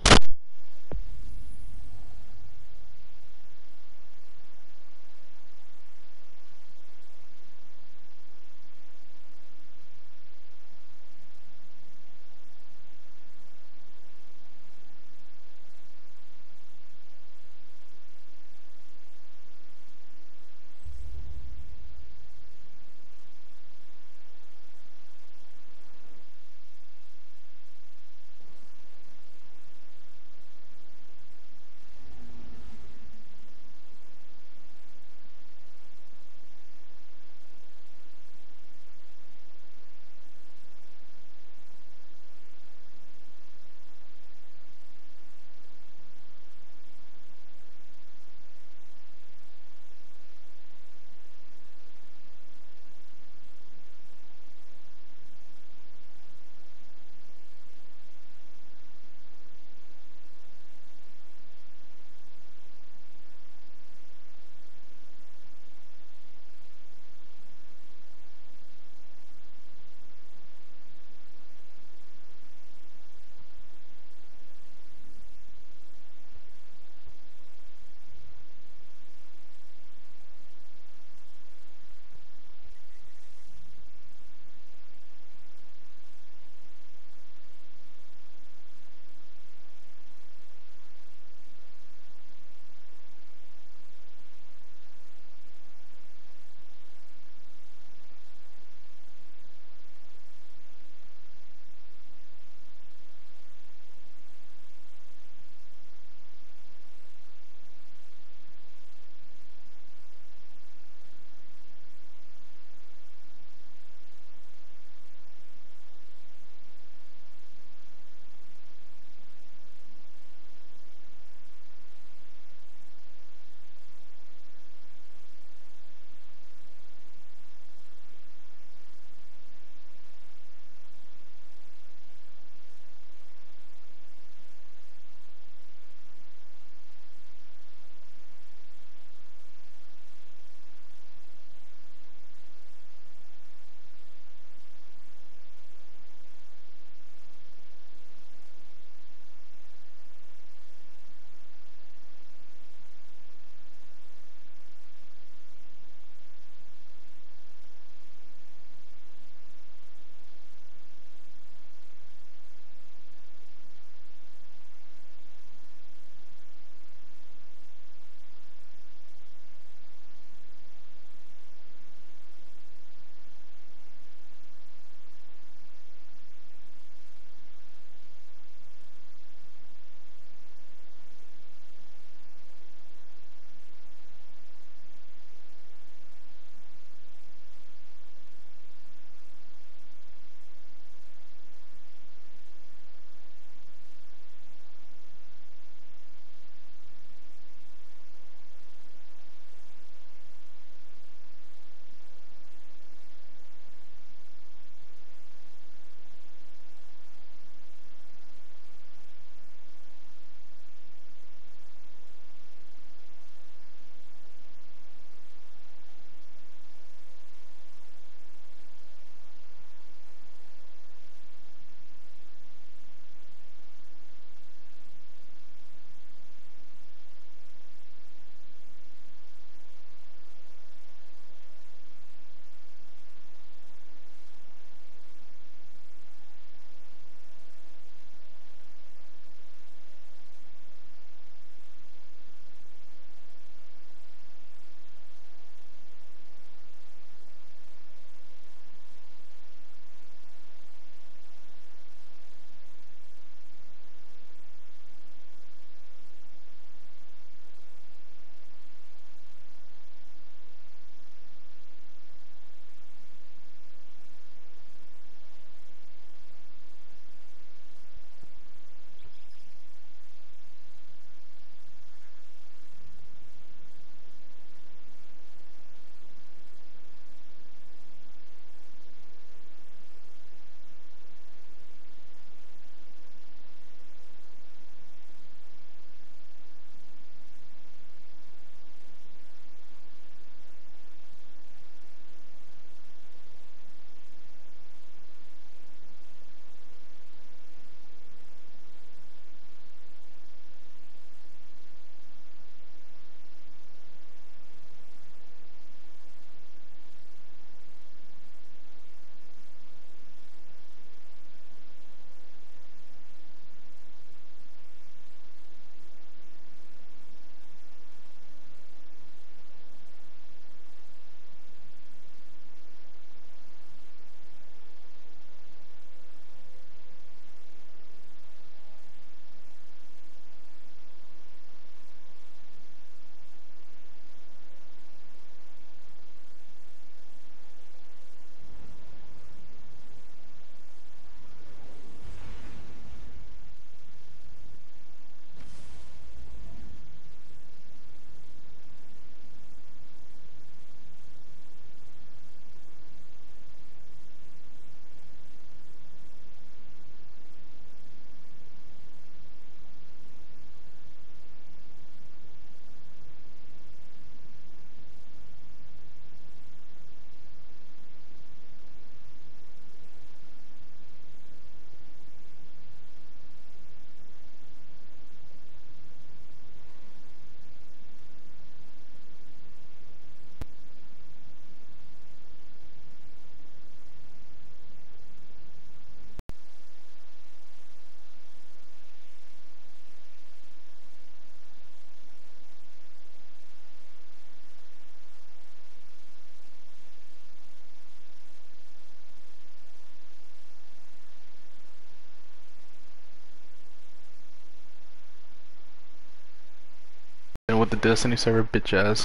with the Destiny server, bitch ass.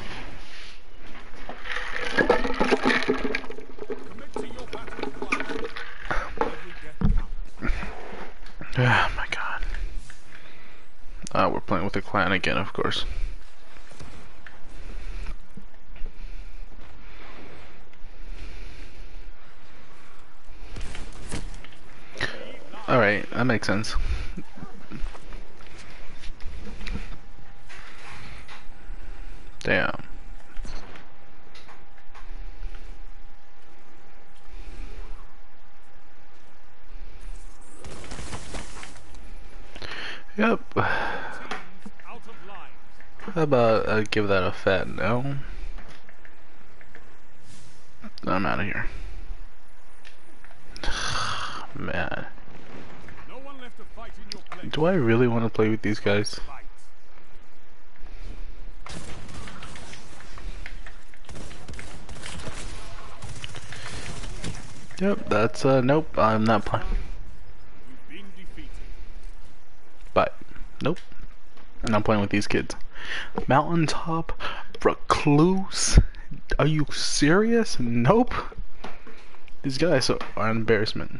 Commit to your battle plan. Every death counts. Oh my god. Ah, we're playing with the clan again, of course. Alright, that makes sense. Damn. Yep. Out of line. How about I give that a fat no? I'm out of here. Man. No one left to fight in your place. Do I really want to play with these guys? Fight. Yep, that's uh nope, I'm not playing. You've been defeated. But nope. I'm not playing with these kids. Mountaintop recluse? Are you serious? Nope. These guys are an embarrassment.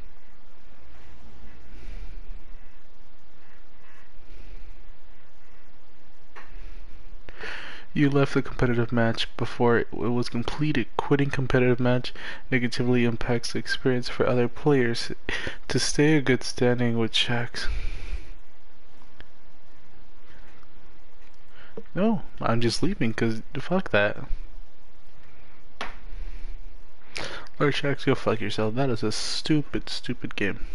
You left the competitive match before it was completed. Quitting competitive match negatively impacts the experience for other players. To stay in good standing with checks. No, I'm just leaving because fuck that. Lord Shacks, go fuck yourself. That is a stupid, stupid game.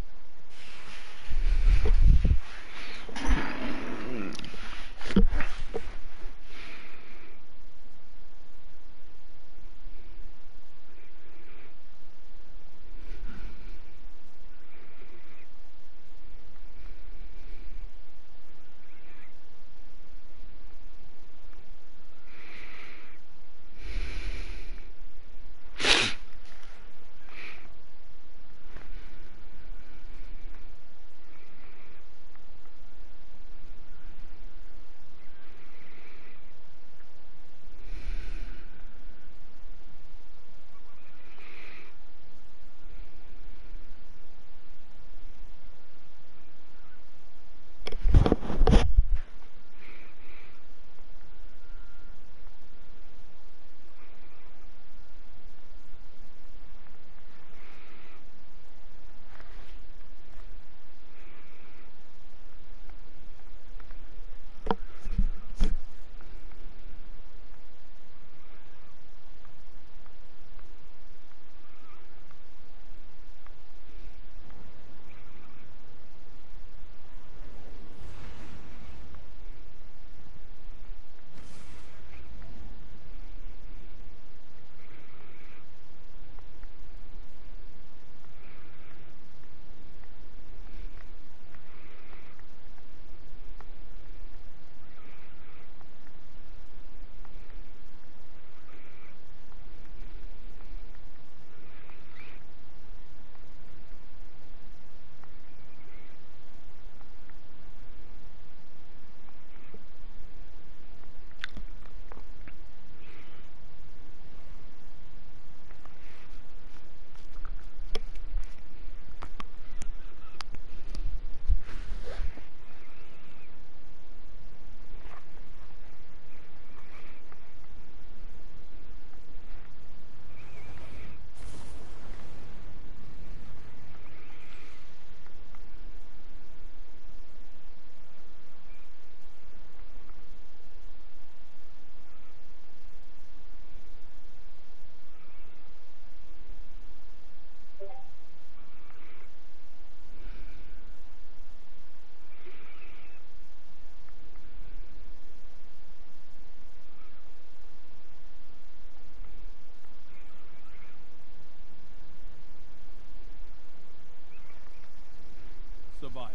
Survive.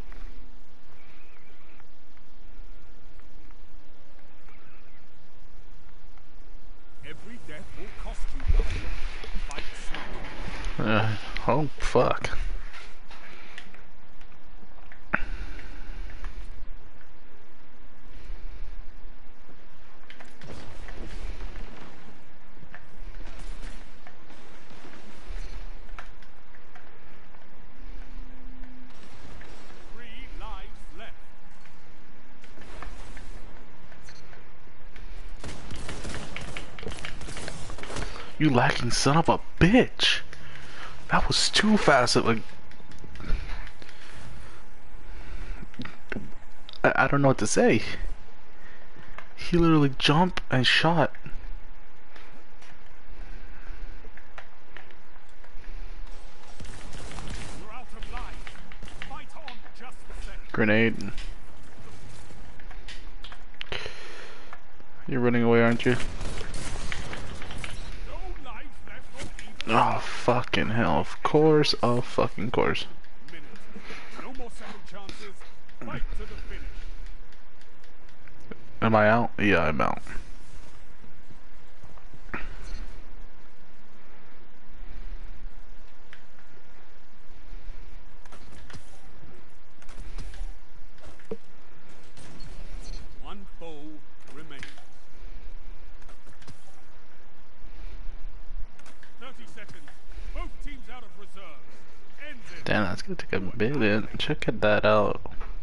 Every death will cost you, Guardian. Fight smart. Uh, oh fuck. You lacking son of a bitch! That was too fast of a... I, I don't know what to say. He literally jumped and shot. You're out of life. Fight on just the same. Grenade. You're running away, aren't you? No lives left on either Oh, fucking hell. Of course, of fucking course. minute. No more second chances. Fight to the finish. Am I out? Yeah, I'm out. One foe remains. thirty seconds. Both teams out of reserves. End it. Damn, that's gonna take a minute. Check that out.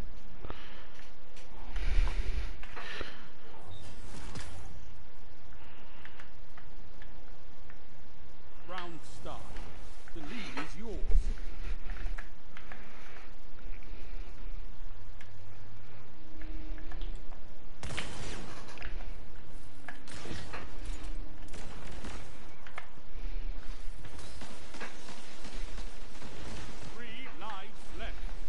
Round start. The lead is yours. Three lives left.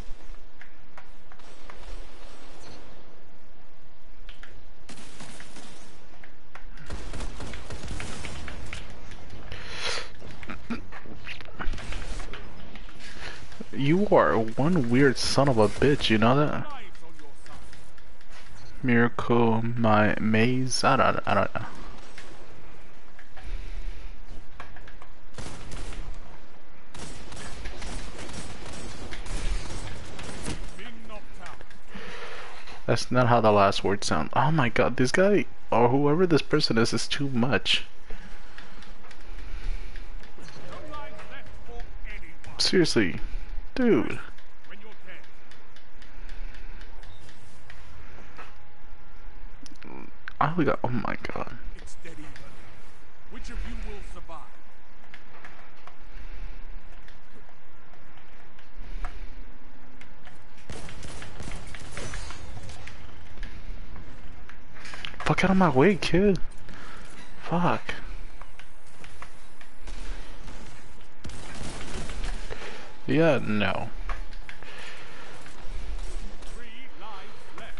You are one weird son of a bitch, you know that? Lives on your side. Miracle, my maze. I don't, I don't know. Being knocked out. That's not how the last word sound. Oh my god, this guy or whoever this person is is too much. No lives left for anyone. Seriously, dude. When you're dead, I only got. Oh my god. it's dead even. Which of you will survive? Fuck out of my way, kid. Fuck. Yeah, no. Three lives left.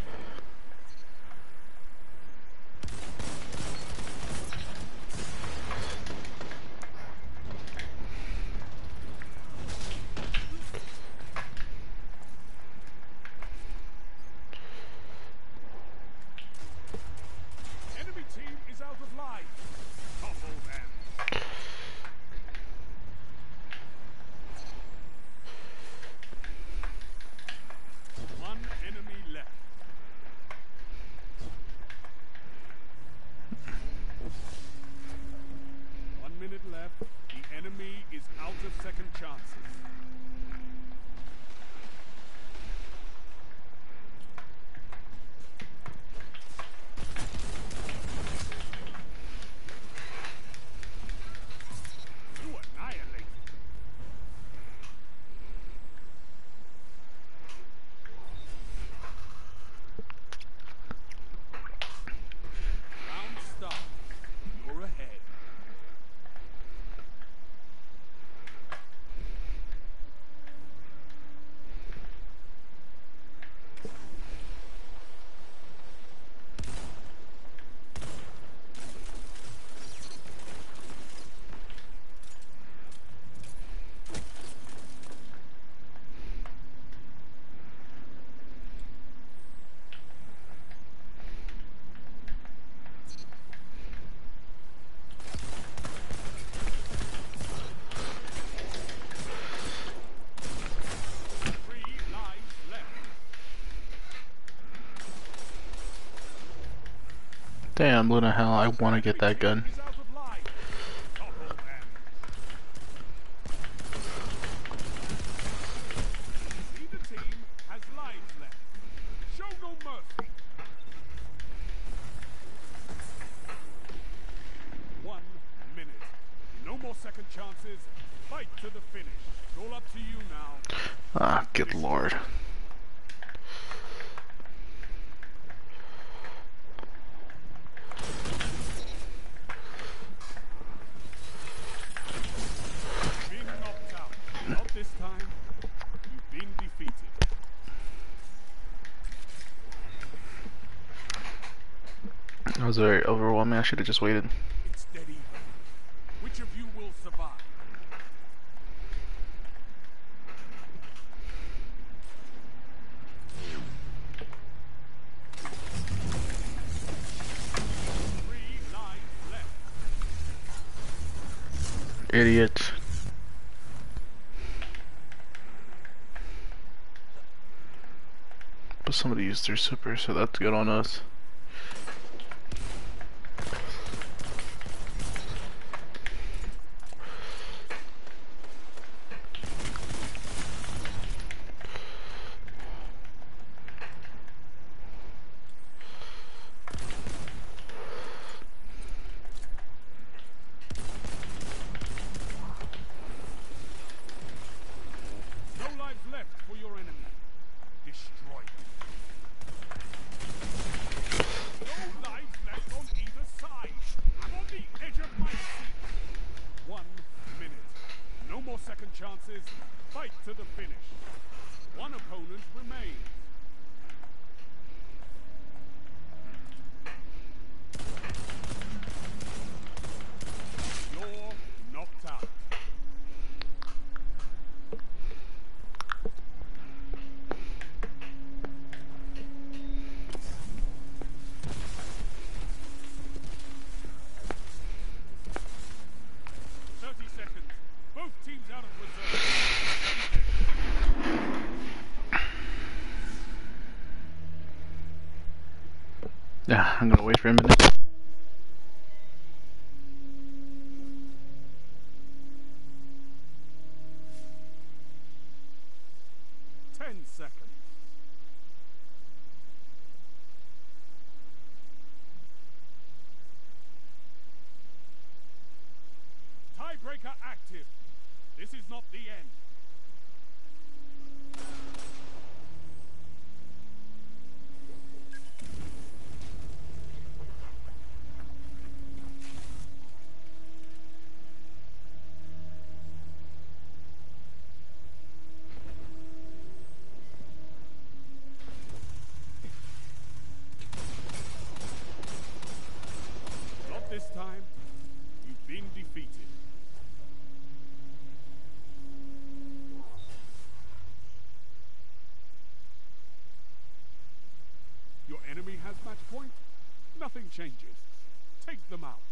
Enemy team is out of life. Topple them. One enemy left. One minute left. The enemy is out of second chances. You annihilate. Round start. You're ahead. Three lives left. Damn, Luna Hell, I want to get that gun. Is out of life. Topple them. Neither team has lives left. Show no mercy. One minute. finish. It's all up to you now. Ah, good lord. You've been knocked out. Not this time. You've been defeated. That was very overwhelming. I should have just waited. It's dead even. Which of you will survive? Three lives left. Idiot. But somebody used their super, so that's good on us. No lives left for your enemy. Destroy them. No lives left on either side. I'm on the edge of my seat. One minute. No more second chances. Fight to the finish. One opponent remains. You're knocked out. Thirty seconds. Both teams out of reserve. Yeah, I'm gonna wait for a minute. Ten seconds. Tiebreaker active. This is not the end. Not this time. You've been defeated. Your enemy has match point. Nothing changes. Take them out.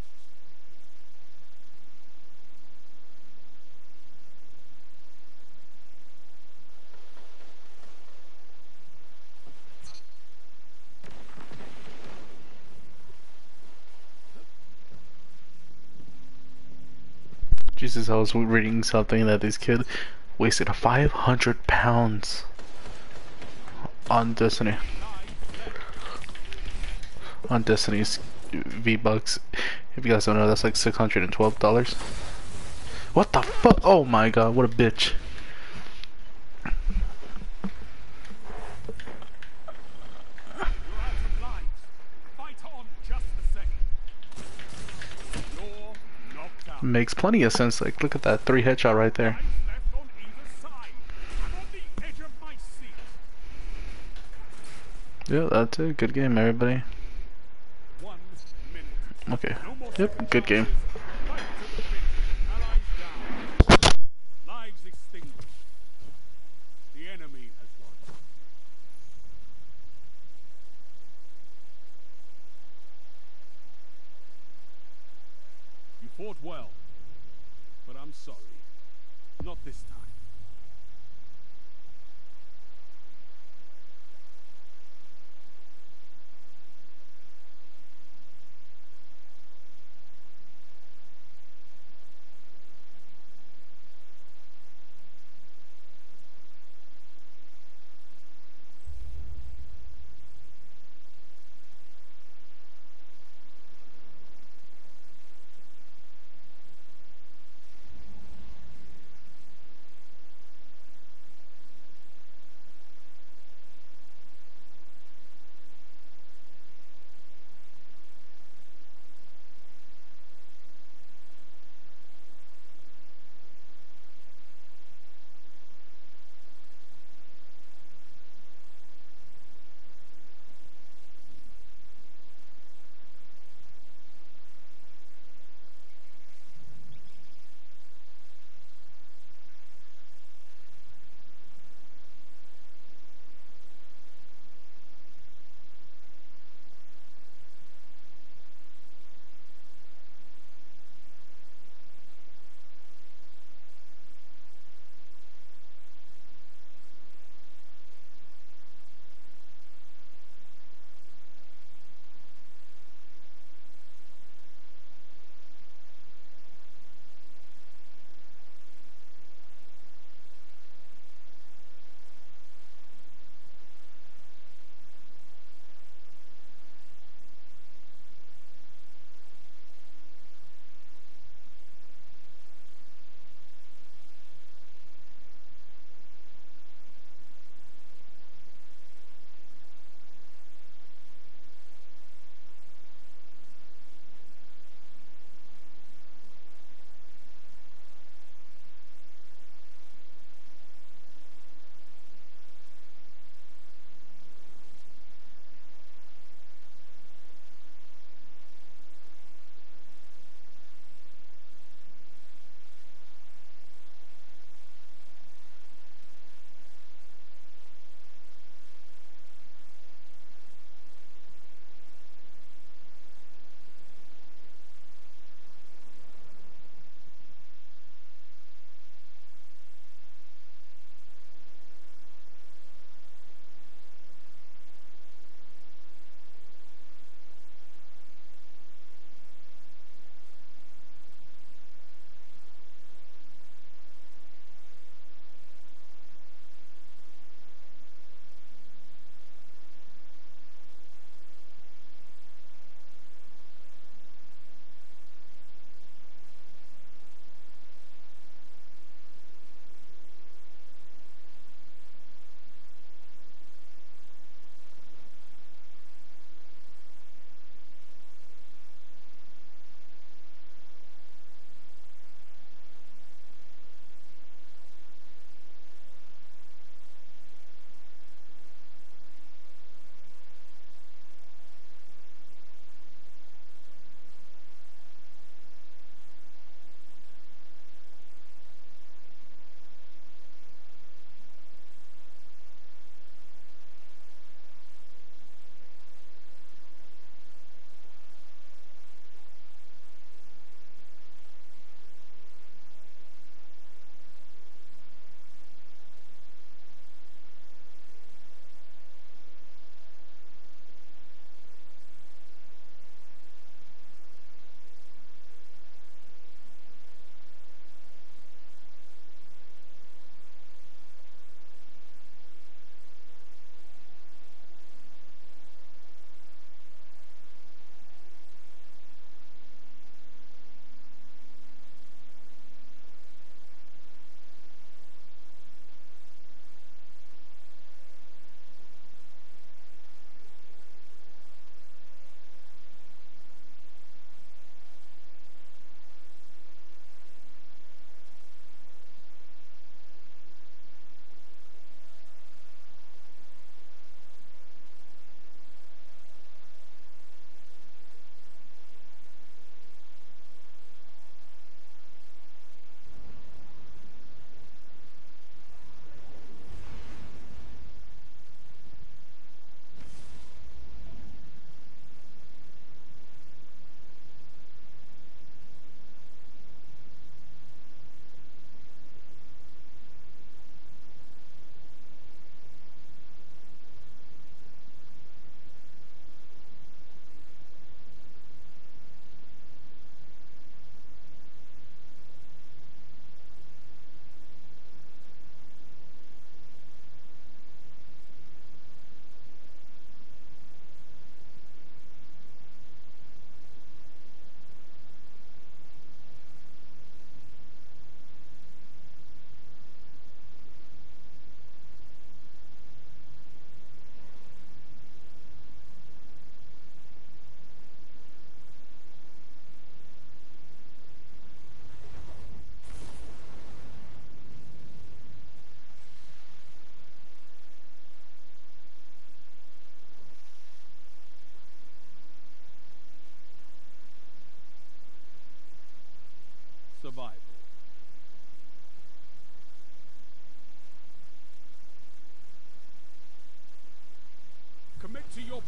Jesus, I was reading something that this kid wasted five hundred pounds on Destiny. On Destiny's V-Bucks. If you guys don't know, that's like six hundred twelve dollars. What the fuck? Oh my god, what a bitch. You're out of lives. Fight on just a second. You're knocked out. Makes plenty of sense. Like, look at that three headshot right there. Lives left on either side. I'm on the edge of my seat. Yeah, that's it. Good game, everybody. One minute. Okay. No more Yep, second good game. chances. Fight to the finish. Allies down. Lives extinguished. The enemy has won. You fought well, but I'm sorry. Not this time.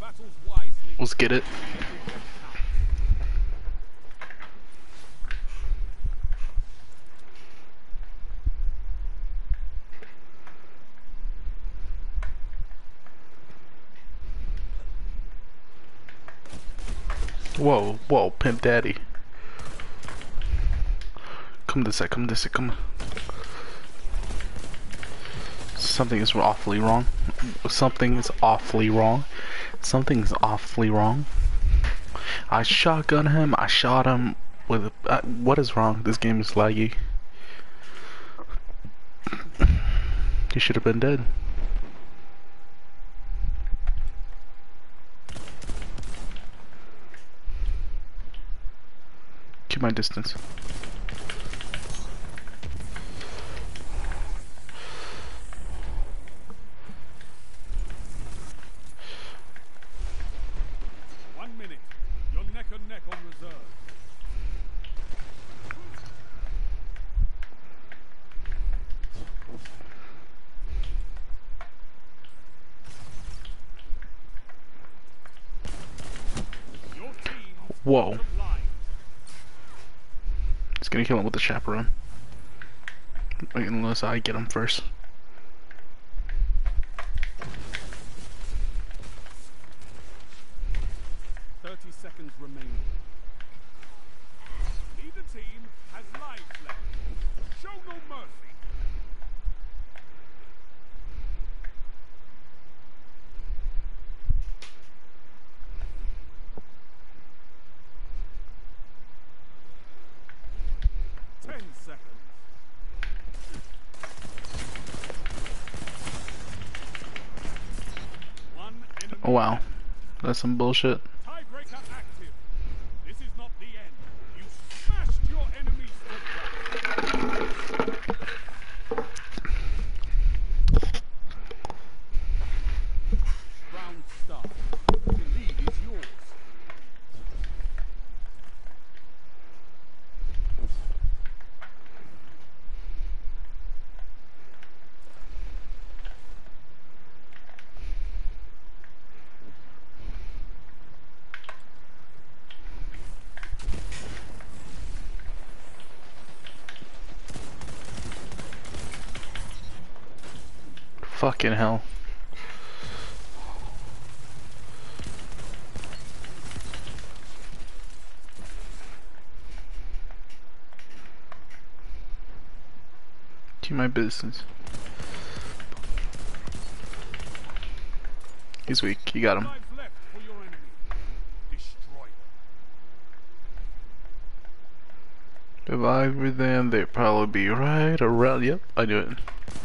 battles wisely. Let's get it. Every hit counts. Whoa, whoa, Pimp Daddy. Come this side, come this side, come. Something is awfully wrong. Something is awfully wrong. Something's awfully wrong. I shotgun him. I shot him with. Uh, what is wrong? This game is laggy. He should have been dead. Keep my distance. One minute. You're neck and neck on reserve. Your team Whoa. is blind. He's gonna kill him with the chaperone. Wait, unless I get him first. Thirty seconds remaining. Neither team has lives left. Show no mercy. Ten seconds. One enemy. Oh wow, that's some bullshit. Tiebreaker active. This is not the end. You smashed your enemies to death. Round start. The lead is yours. Fucking hell. Keep my business. He's weak. You got him. Lives left for your enemy. Destroy them. If I were them, they'd probably be right around. Yep, I do it.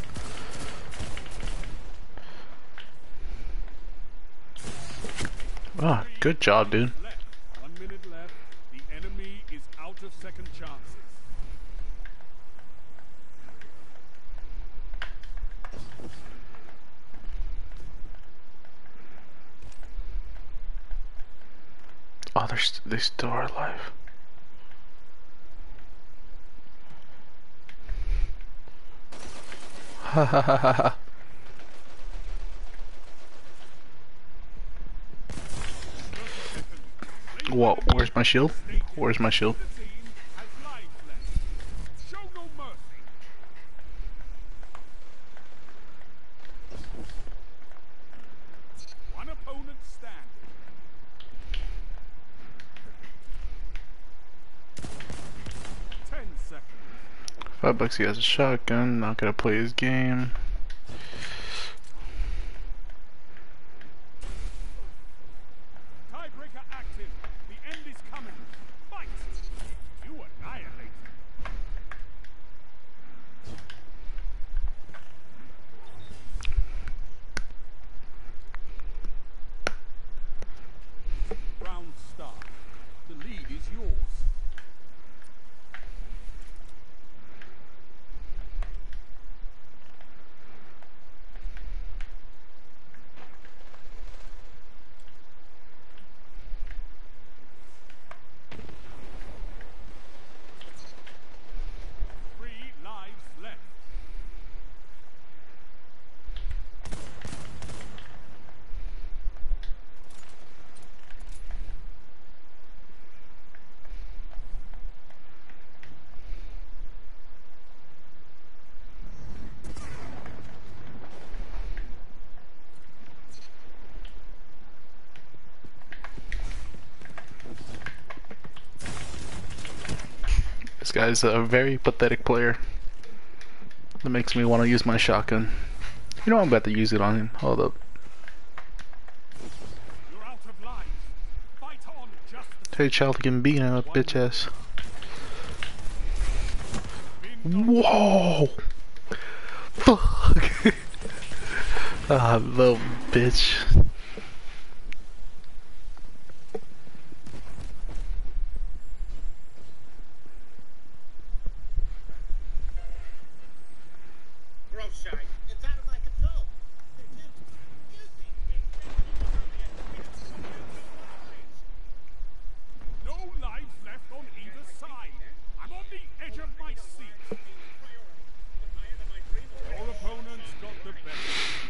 Ah, good job, dude. Left. One minute left. The enemy is out of second chances. Oh, they're st they still are alive. Ha ha ha ha ha. Whoa, where's my shield? Where's my shield? The team has lives left. Show no mercy. One opponent standing. Ten seconds. Five bucks, he has a shotgun, not gonna play his game. Tiebreaker active. The end is coming. Fight. You annihilate. Round start. The lead is yours. This guy's a very pathetic player. That makes me want to use my shotgun. You know I'm about to use it on him. Hold up. You're out of life. Fight on just the Hey, child Gambino, bitch ass. same. Whoa! Fuck! Ah, little bitch. Gross shine. It's out of my control. No lives left on either side. I'm on the edge of my seat. Your opponent's got the better.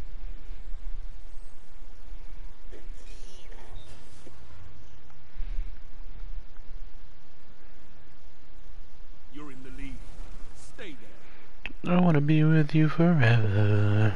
You're in the lead. Stay there. I wanna be with you forever.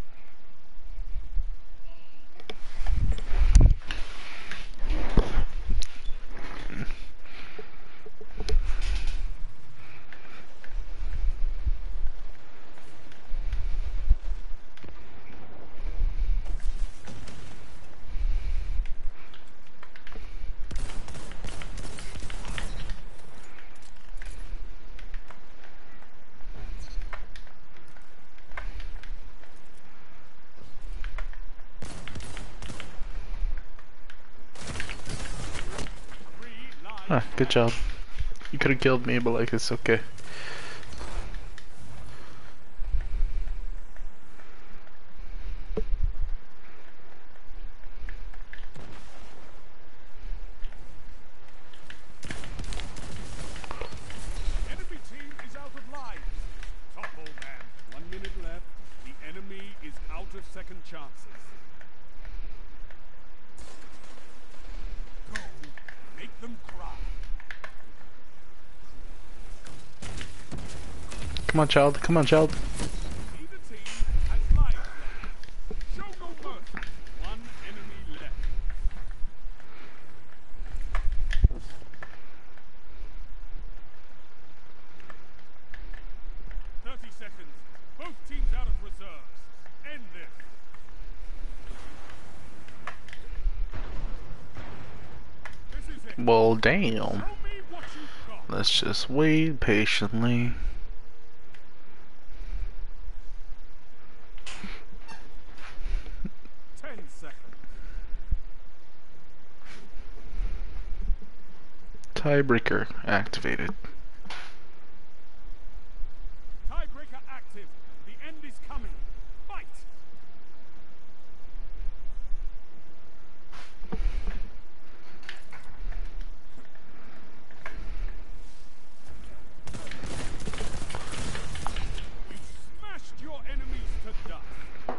Three lives. Ah, good job. You could've killed me, but like, it's okay. Enemy team is out of lives. Topple man. One minute left. The enemy is out of second chances. Go. Make them cry. Come on, child. Come on, child. Either team has lives left. Show no mercy. One enemy left. Thirty seconds. Both teams out of reserves. End this. This is it. Well, damn. Show me what you've got. Let's just wait patiently. Ten seconds. Tiebreaker activated. Tiebreaker active. The end is coming. Fight. You smashed your enemies to dust.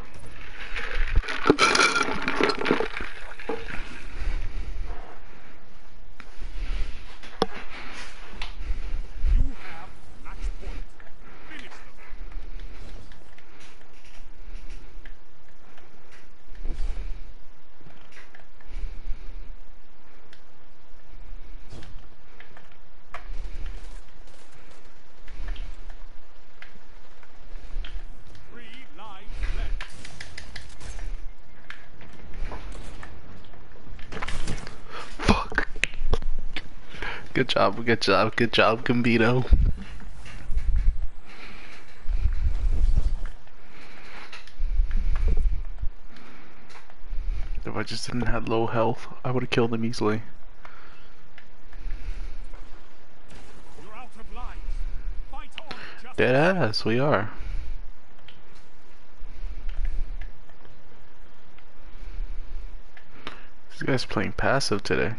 You have match point. Finish them. Three lives left. Fuck. Good job, good job, good job, Gambino. If I just didn't have low health, I would have killed him easily. You're out of lives. Fight on. Just Dead ass, we are. This guy's playing passive today.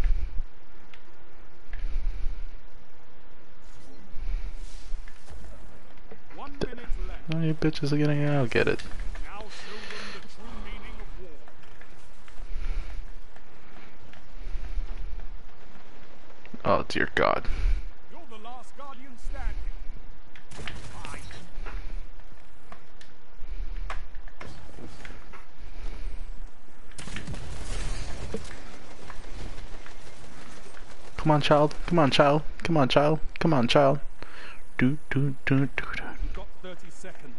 one minute left. Oh, you bitches are getting out. I'll get it. Now show them the true meaning of war. Oh dear God. You're the last guardian standing. Fine. Come on, child. Come on, child. Come on, child. Come on, child. Do do do do do. You've got thirty seconds.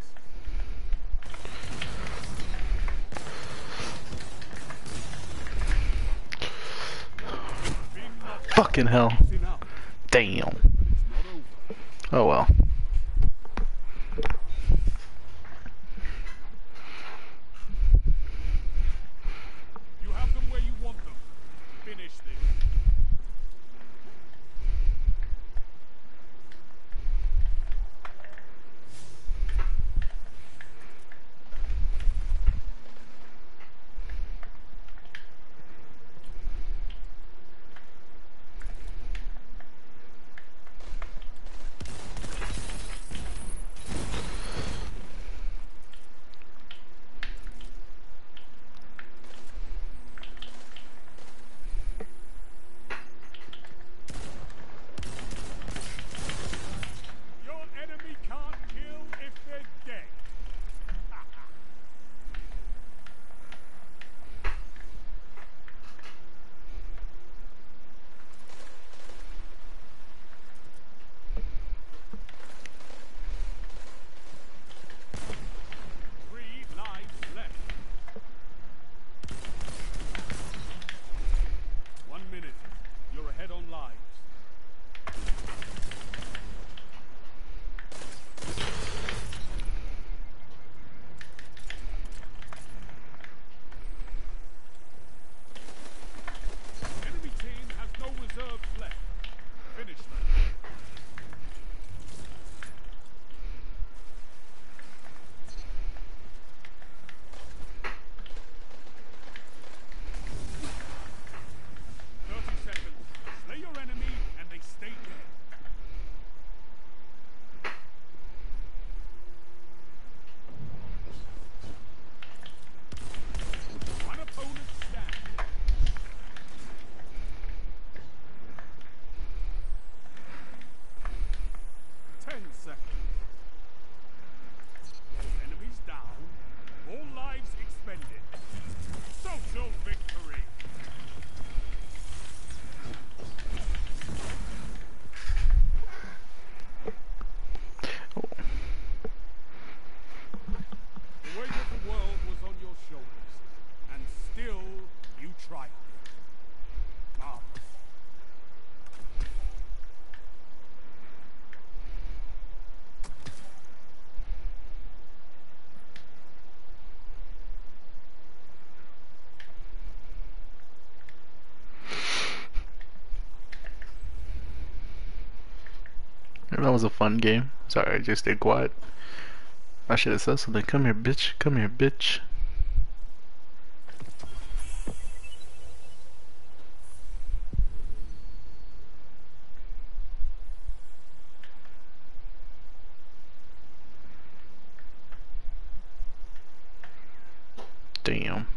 Being knocked out Fucking hell. is enough, Damn. but it's not over. Oh well. You have them where you want them. Finish this. Your enemy can't kill if they're dead. Three lives left. One minute. You're ahead on lives. Enemy team has no reserves left. Finish them. Thirty seconds. Slay your enemy and they stay dead. One opponent stands. Ten seconds. Enemies down. All lives expended. Social victory. The weight of the world was on your shoulders, and still you triumphed. Marvelous. That was a fun game. Sorry, I just stayed quiet. I should have said something. Come here, bitch. Come here, bitch. Damn.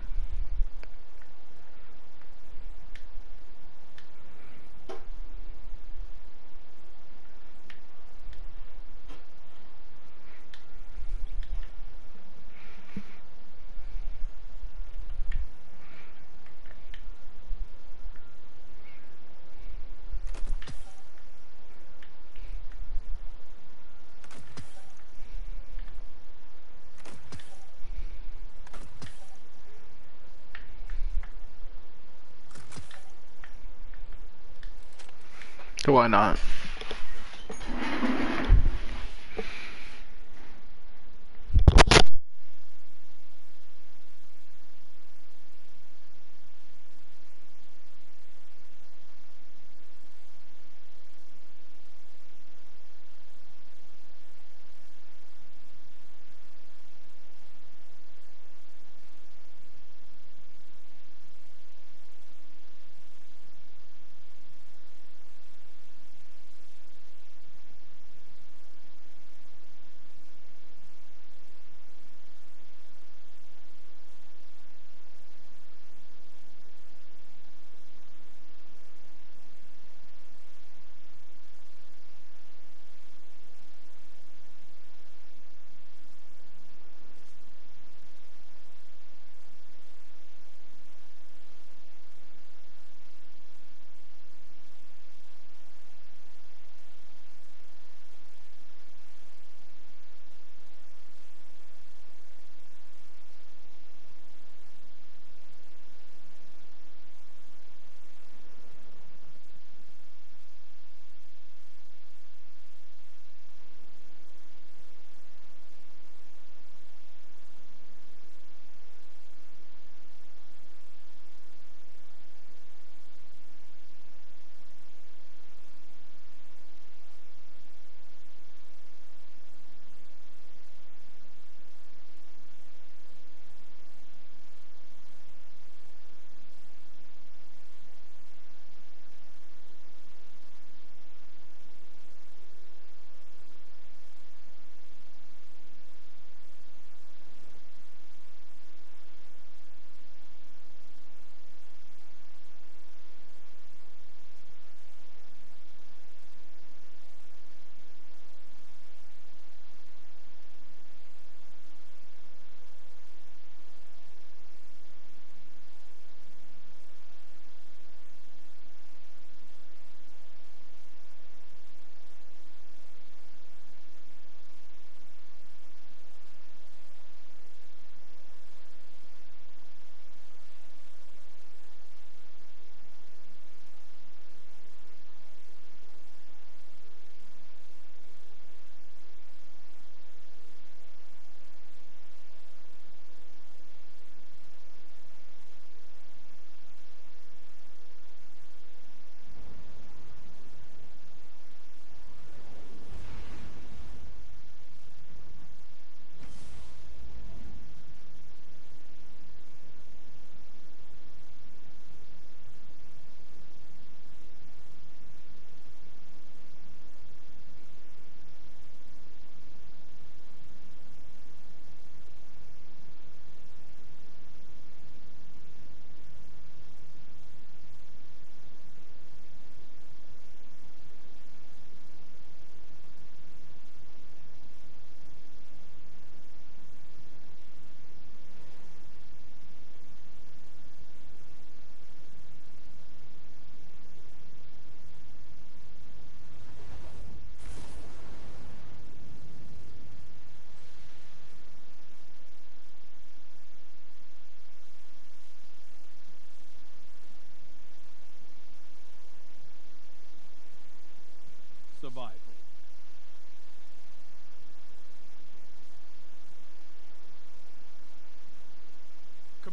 Why not?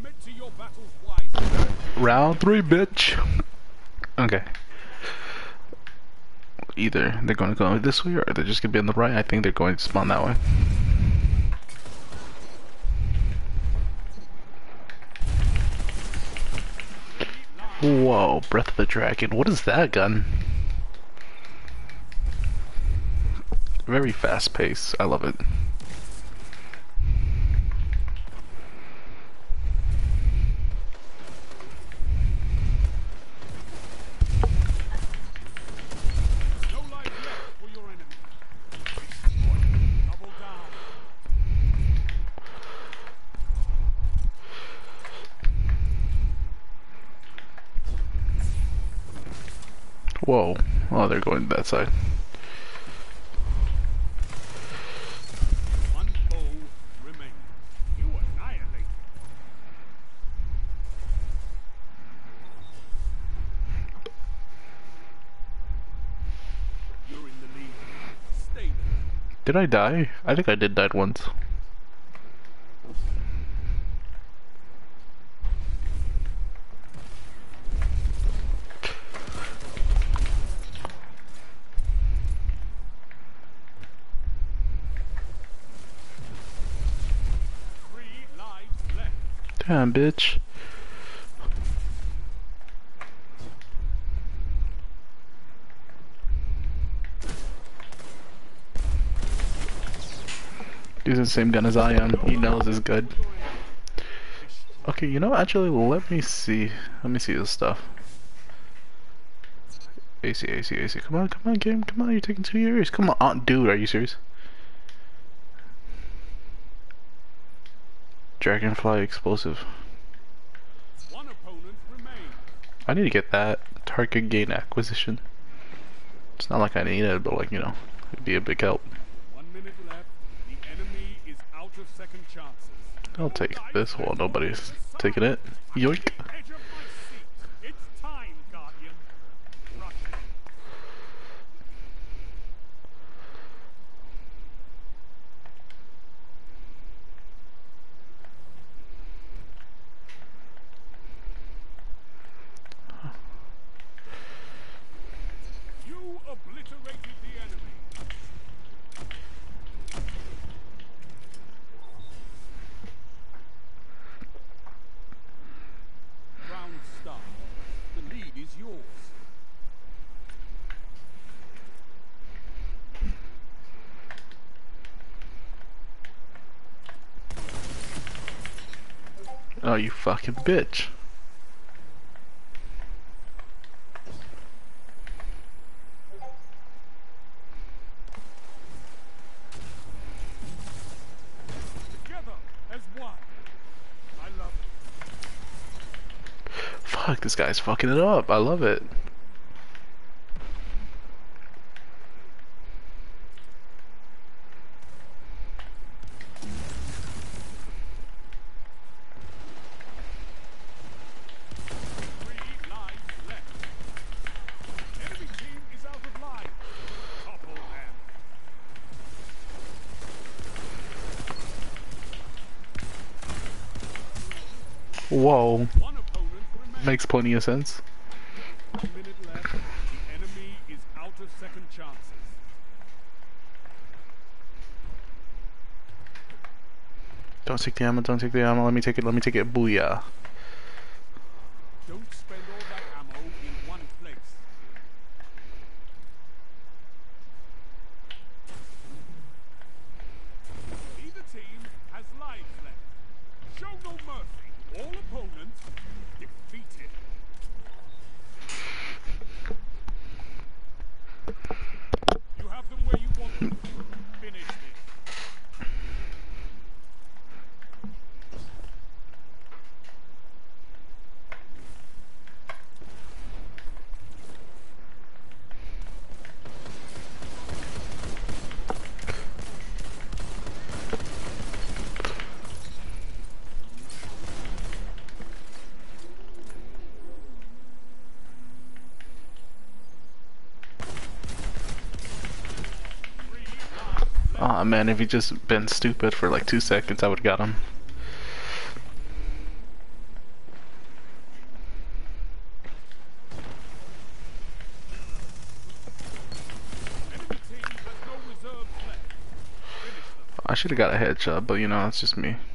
Commit to your battles wisely. Round three, bitch. Okay. Either they're going to go this way or they're just going to be on the right. I think they're going to spawn that way. Whoa, Breath of the Dragon. What is that gun? Very fast pace. I love it. No life left for your enemy. Double down. Whoa. Oh, they're going that side. One foe remains. You annihilate. You're in the lead. Stay there. Did I die? I think I did die once. Three lives left. Damn, bitch. Using the same gun as I am. He knows is good. Okay, you know, actually, let me see. Let me see this stuff. A C, A C, A C. Come on, come on, game. Come on, you're taking two years. Come on, uh, dude, are you serious? Dragonfly explosive. One opponent remains. I need to get that. Target gain acquisition. It's not like I need it, but like, you know, it'd be a big help. One minute left. The enemy is out of second chances. I'll take this while nobody's taking it. Yoink. Edge of my seat. It's time, Guardian. Rush. You obliterated the enemy. Round start. The lead is yours. Oh, you fucking bitch. Together as one. I love it. Fuck, this guy's fucking it up. I love it. Three lives left. Enemy team is out of line. Topple them. Whoa. One opponent remains. Makes plenty of sense. One minute left. The enemy is out of second chances. Don't take the ammo, don't take the ammo. Let me take it, let me take it. Booyah. Don't spend all that ammo in one place. Neither team has lives left. Show no mercy. All opponents defeated. You have them where you want them. Finish this. Aw, man, if he just been stupid for like two seconds, I would've got him. I should have got a headshot, but you know, it's just me.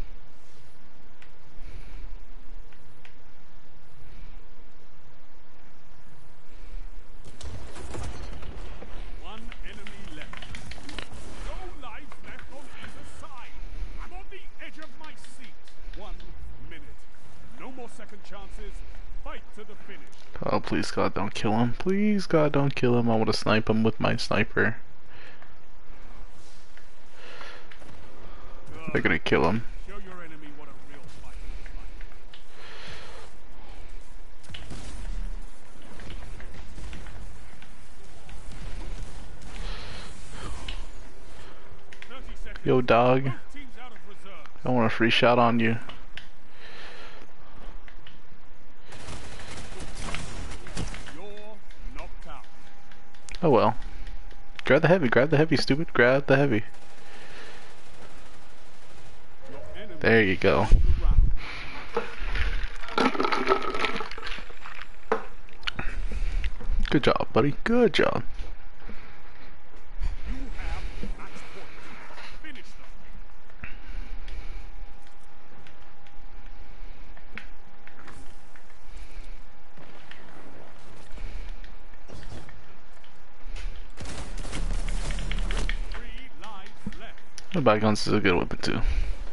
One enemy left. No lives left on either side. I'm on the edge of my seat. One minute. No more second chances. Fight to the finish. Oh, please God, don't kill him. Please God, don't kill him. I want to snipe him with my sniper. They're gonna kill him. Show your enemy what a real fight looks like. thirty seconds. Yo, dog. Both teams out of reserve. I want a free shot on you. You're knocked out. Oh well. Grab the heavy, grab the heavy, stupid. Grab the heavy. Your enemy There you go. won the round. Good job, buddy. Good job. You have match point. Finish them. Three lives left. The bygones is a good weapon too.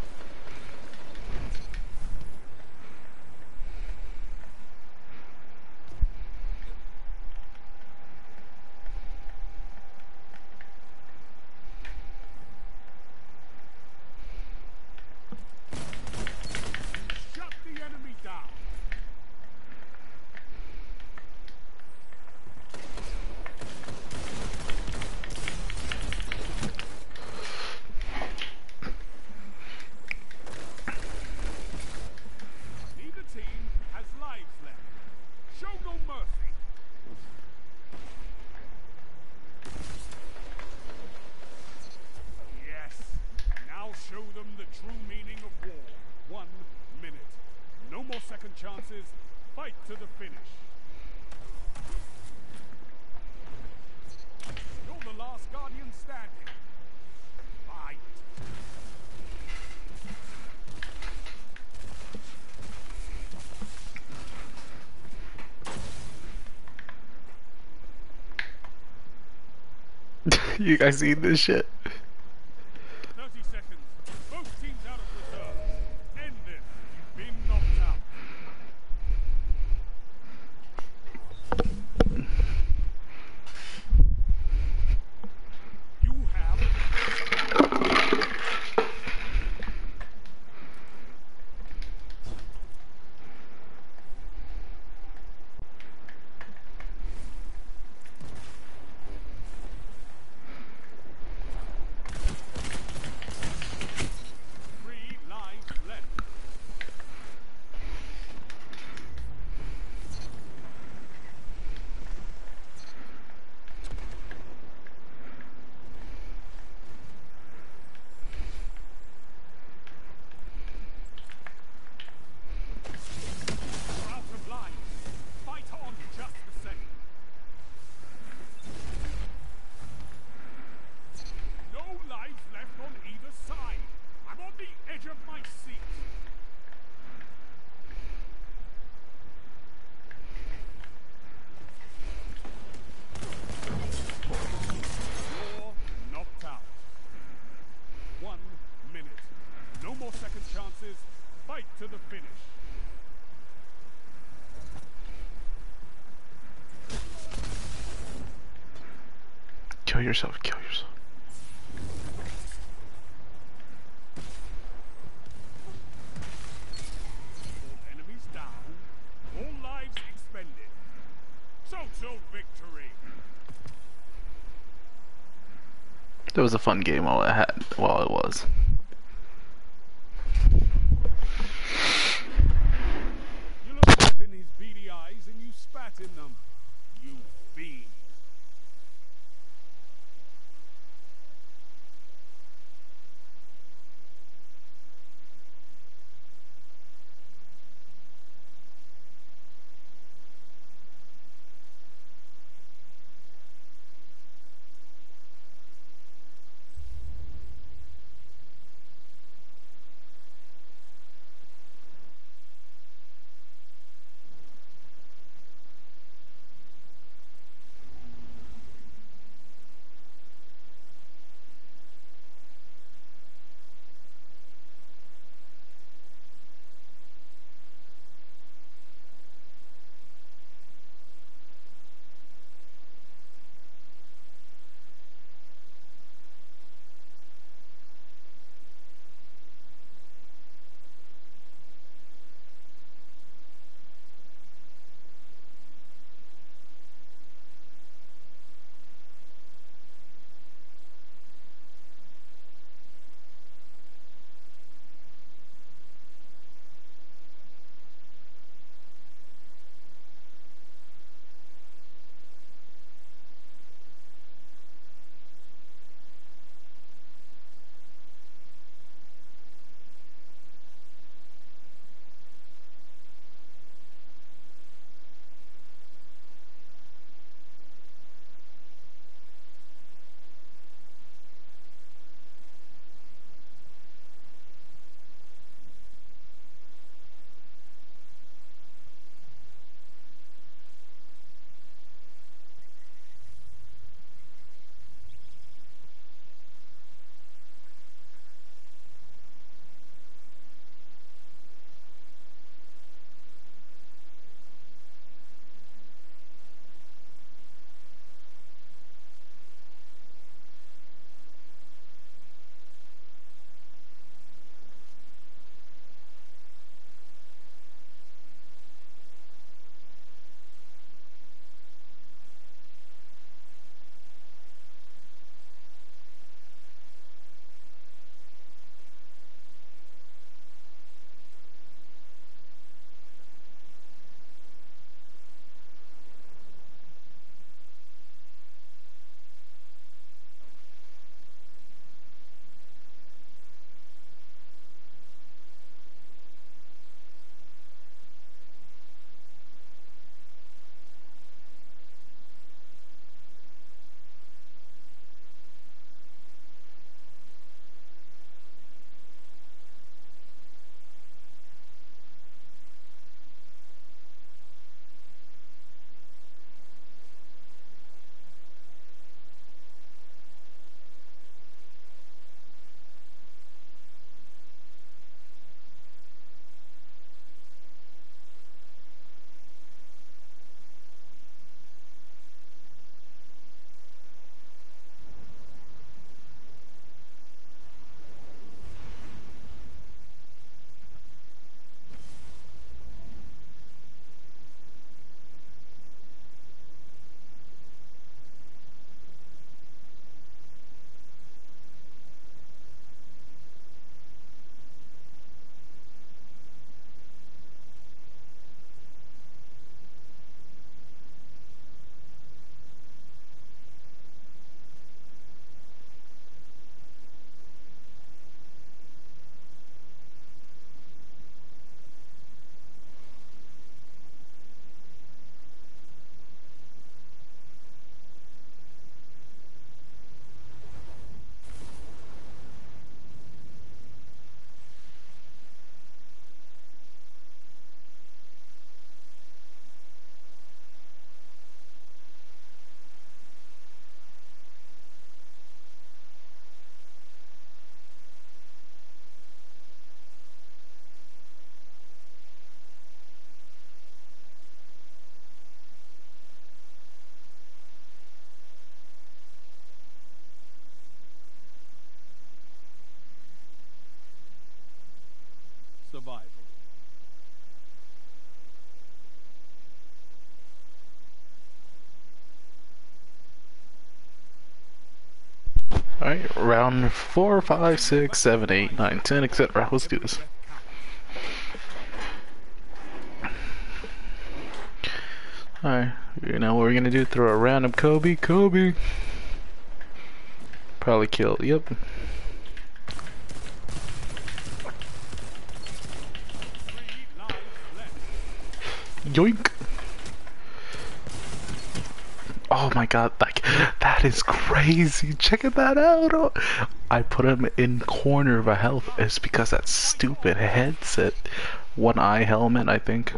Shut the enemy down. Neither team has lives left. Show no mercy. Yes. Now show them the true meaning of war. One minute. No more second chances. Fight to the finish. You're the last guardian standing. Fight. You guys see this shit? thirty seconds. Both teams out of reserve. End this. You've been knocked out. You have three lives left. You're out of lives. Fight on just the same. No lives left on either side. I'm on the edge of my seat. You're knocked out. One minute. No more second chances. Fight to the finish. Kill yourself, kill yourself. All enemies down. All lives expended. Total victory. That was a fun game while it had while it was. You looked up in his beady eyes and you spat in them. You fiend. survival. Alright, round four, five, six, seven, eight, nine, ten, et cetera. Let's do this. Alright, you know what we're gonna do? Throw a random Kobe, Kobe. Probably kill, yep. Yoink! Oh my god, like, that is crazy. Check that out. I put him in corner of a health. It's because that stupid headset. One eye helmet, I think.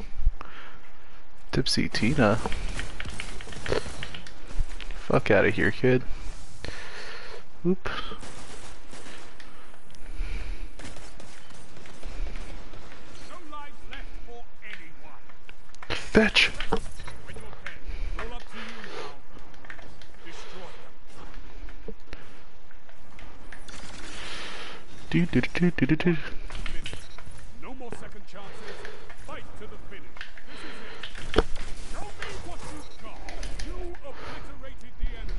Tipsy Tina. Fuck out of here, kid. Oop. No lives left for anyone. Fetch! When you're dead, all up to you now. Destroy them. Do do do do do do. Minute. No more second chances. Fight to the finish. This is it. Show me what you've got. You obliterated the enemy.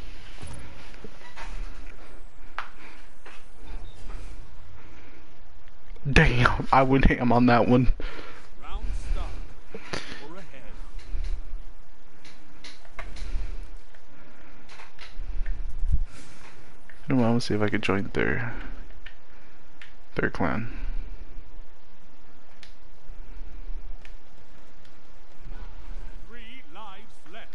Damn, I went ham on that one. Round start. You're ahead. I want to see if I could join their their clan. Three lives left.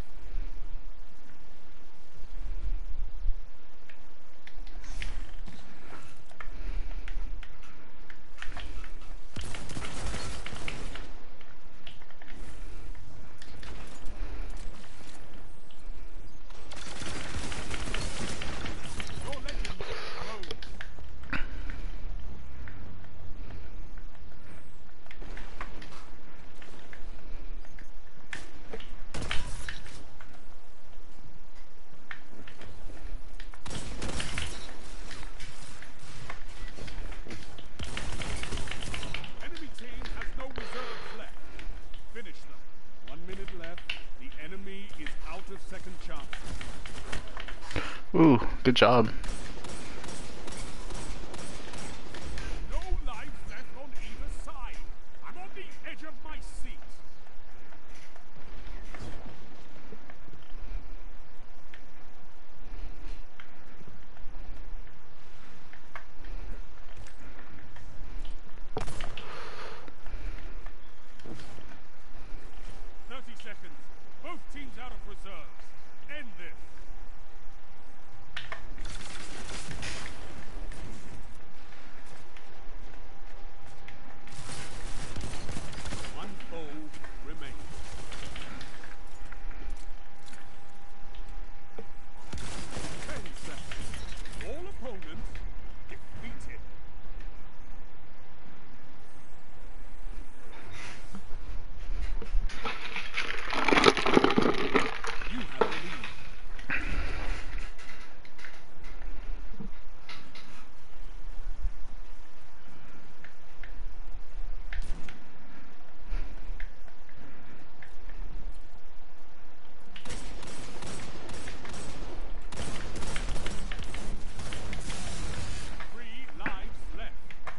Your legend grows. Enemy team has no reserves left. Finish them. One minute left. The enemy is out of second chance. Ooh, good job. No lives left on either side. I'm on the edge of my seat. Thirty seconds. Both teams out of reserves. End this. One foe remains. Ten seconds. All opponents defeated. You have the lead. Three lives left.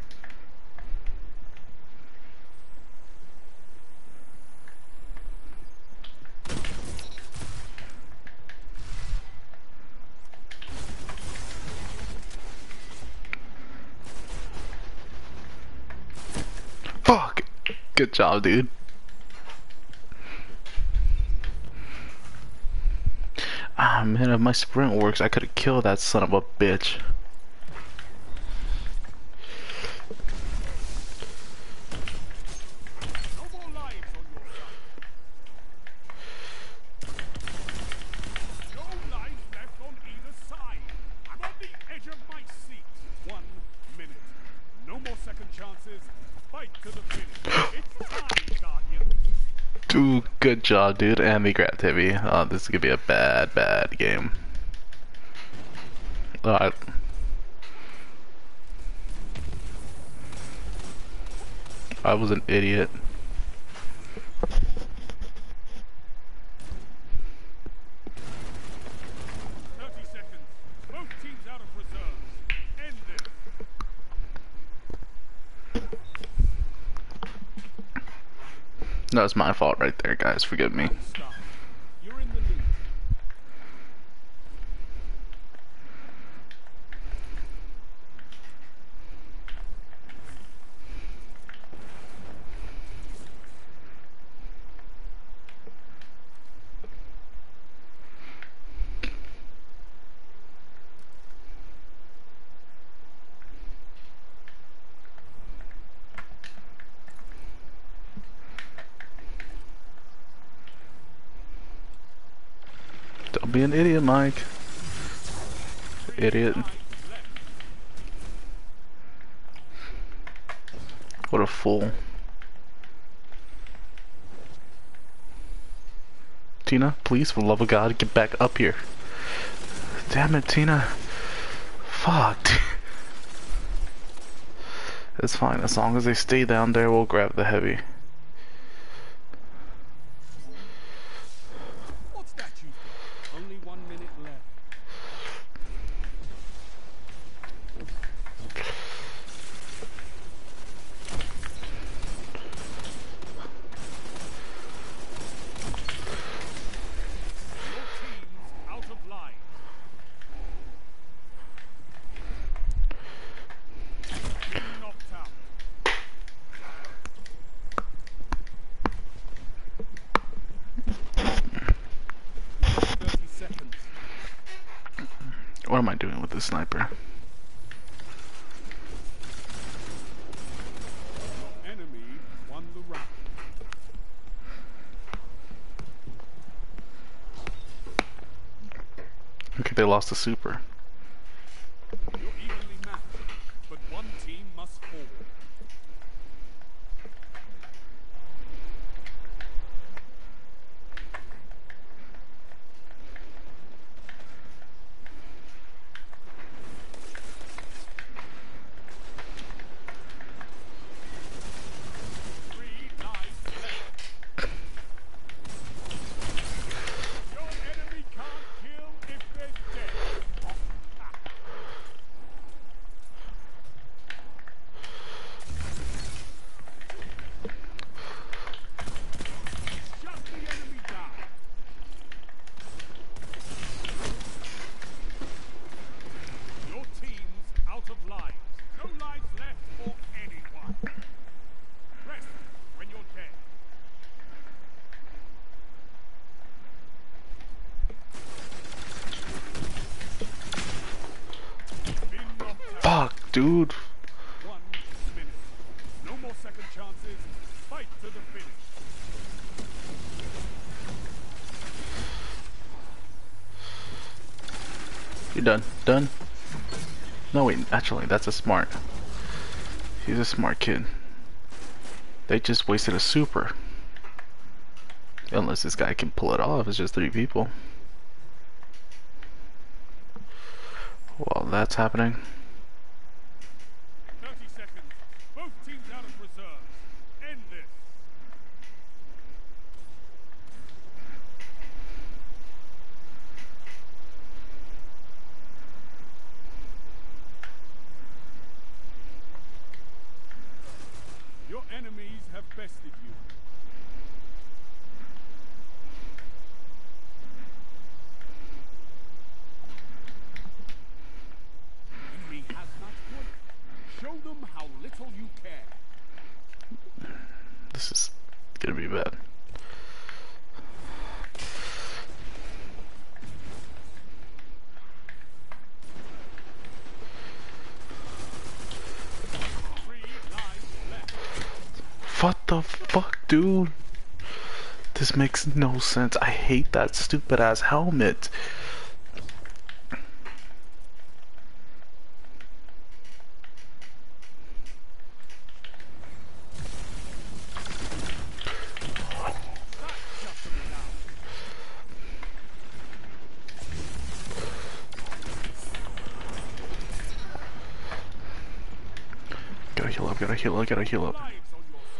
Fuck! Good job, dude. Ah man, if my sprint works, I could have killed that son of a bitch. No more lives on your side. No lives left on either side. I'm on the edge of my seat. One minute. No more second chances. Fight to the finish. It's time, Guardian. Dude, good job, dude. And we grabbed heavy. Oh, this is gonna be a bad, bad game. Alright. I was an idiot. thirty seconds. Both teams out of reserves. End this. That was my fault right there, guys. Forgive me. Round start. You're in the lead. Don't be an idiot, Mike. Three Idiot. lives left. What a fool. Tina, please, for the love of God, get back up here. Damn it, Tina. Fuck. It's fine. As long as they stay down there, we'll grab the heavy. What's that you've got? Only one minute left. Your team's out of line. Been knocked out. thirty seconds. What am I doing with this sniper? Enemy won the round. Okay, they lost the super. You're evenly matched, but one team must fall. Three lives left. Your enemy can't kill if they're dead. Shut the enemy down. Your team's out of lives. No lives left for anyone. Rest when you're dead. Been knocked out. Fuck, dude. One minute. No more second chances. Fight to the finish. You done? Done? No, wait, actually, that's a smart. He's a smart kid. They just wasted a super. Unless this guy can pull it off, it's just three people. While that's happening, thirty seconds. Both teams out of reserves. End this. Your enemies have bested you. Enemy has not won. Show them how little you care. this is gonna be bad. Three lives left. What the fuck, dude? This makes no sense. I hate that stupid ass helmet. That shut them down. Gotta heal up, gotta heal up, gotta heal up. Lives on your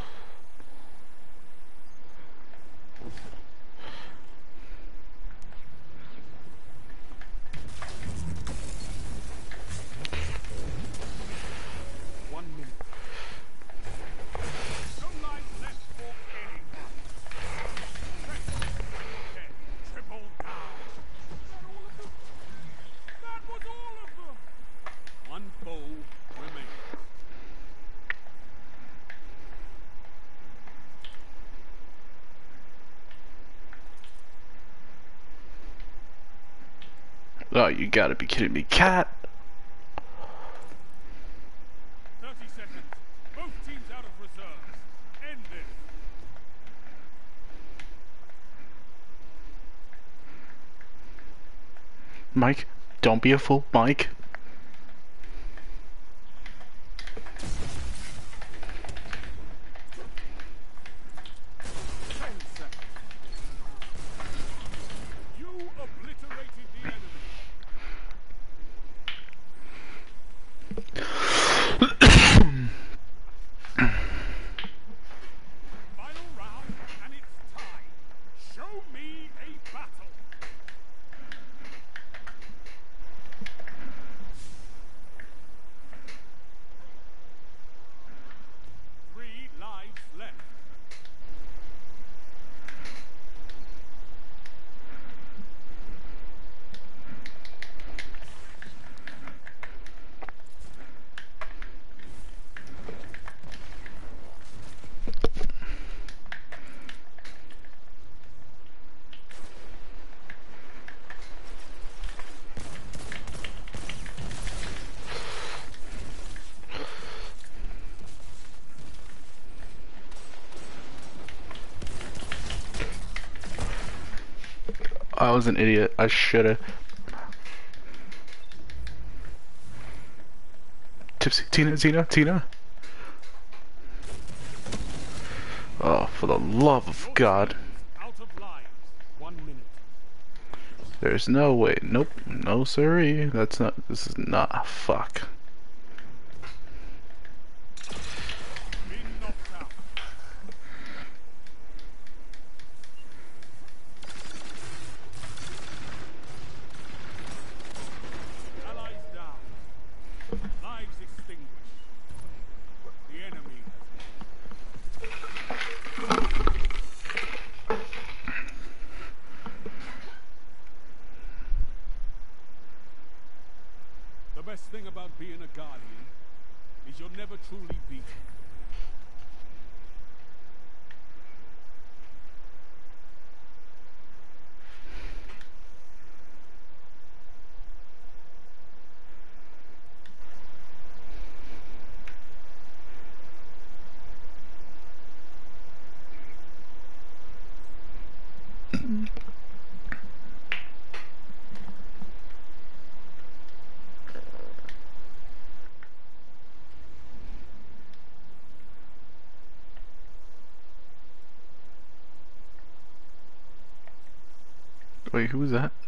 Oh, you gotta be kidding me, cat! thirty seconds. Both teams out of reserves. End this. Mike, don't be a fool, Mike. ten seconds. You obliterated the enemy. Final round, and it's time. Show me a battle. Three lives left. I was an idiot. I shoulda. Tipsy, Tina, Tina, Tina. Oh, for the love of Your God. team is out of lives. One minute. There's no way. Nope. No siree. That's not. This is not. Fuck. Been knocked out. Allies down. Lives extinguished. The enemy has won. The best thing about being a guardian is you're never truly beaten. Wait, who was that?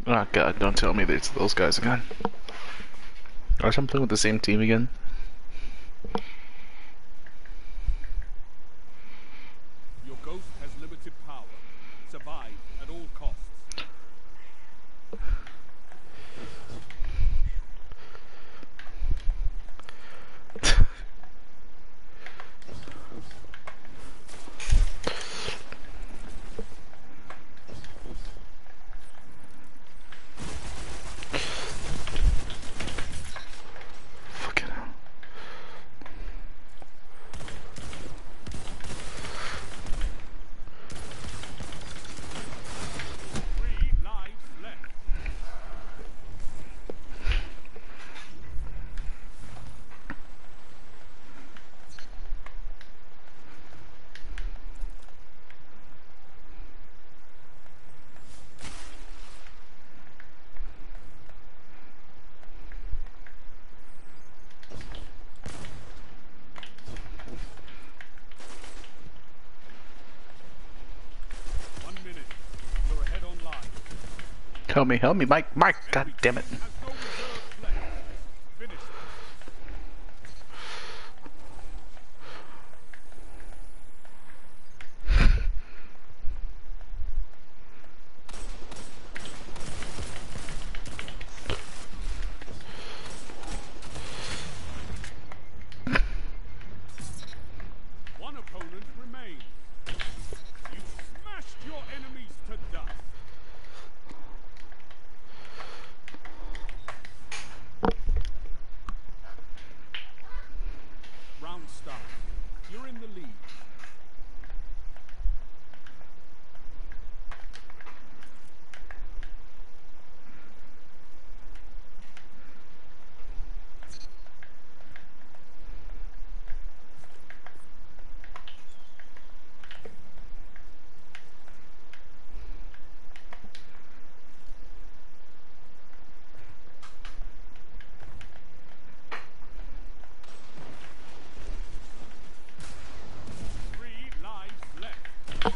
Oh god, don't tell me that it's those guys again. Or I'm playing with the same team again. Your ghost has limited power. Survive at all costs. Fucking hell. Three lives left. One minute. You're ahead on live. Help me, help me, Mike, Mike, god damn it. Has no reserves left. Finish it. One opponent remains. You smashed your enemies to dust. Round start. You're in the lead. Three lives left.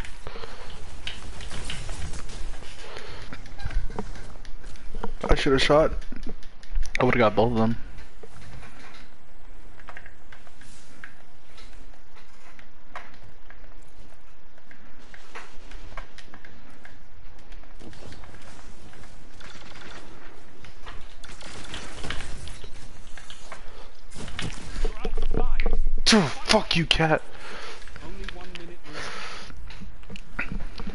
I should have shot. I would have got both of them. You're out of lives. Dude, fuck you, cat. Only one minute left.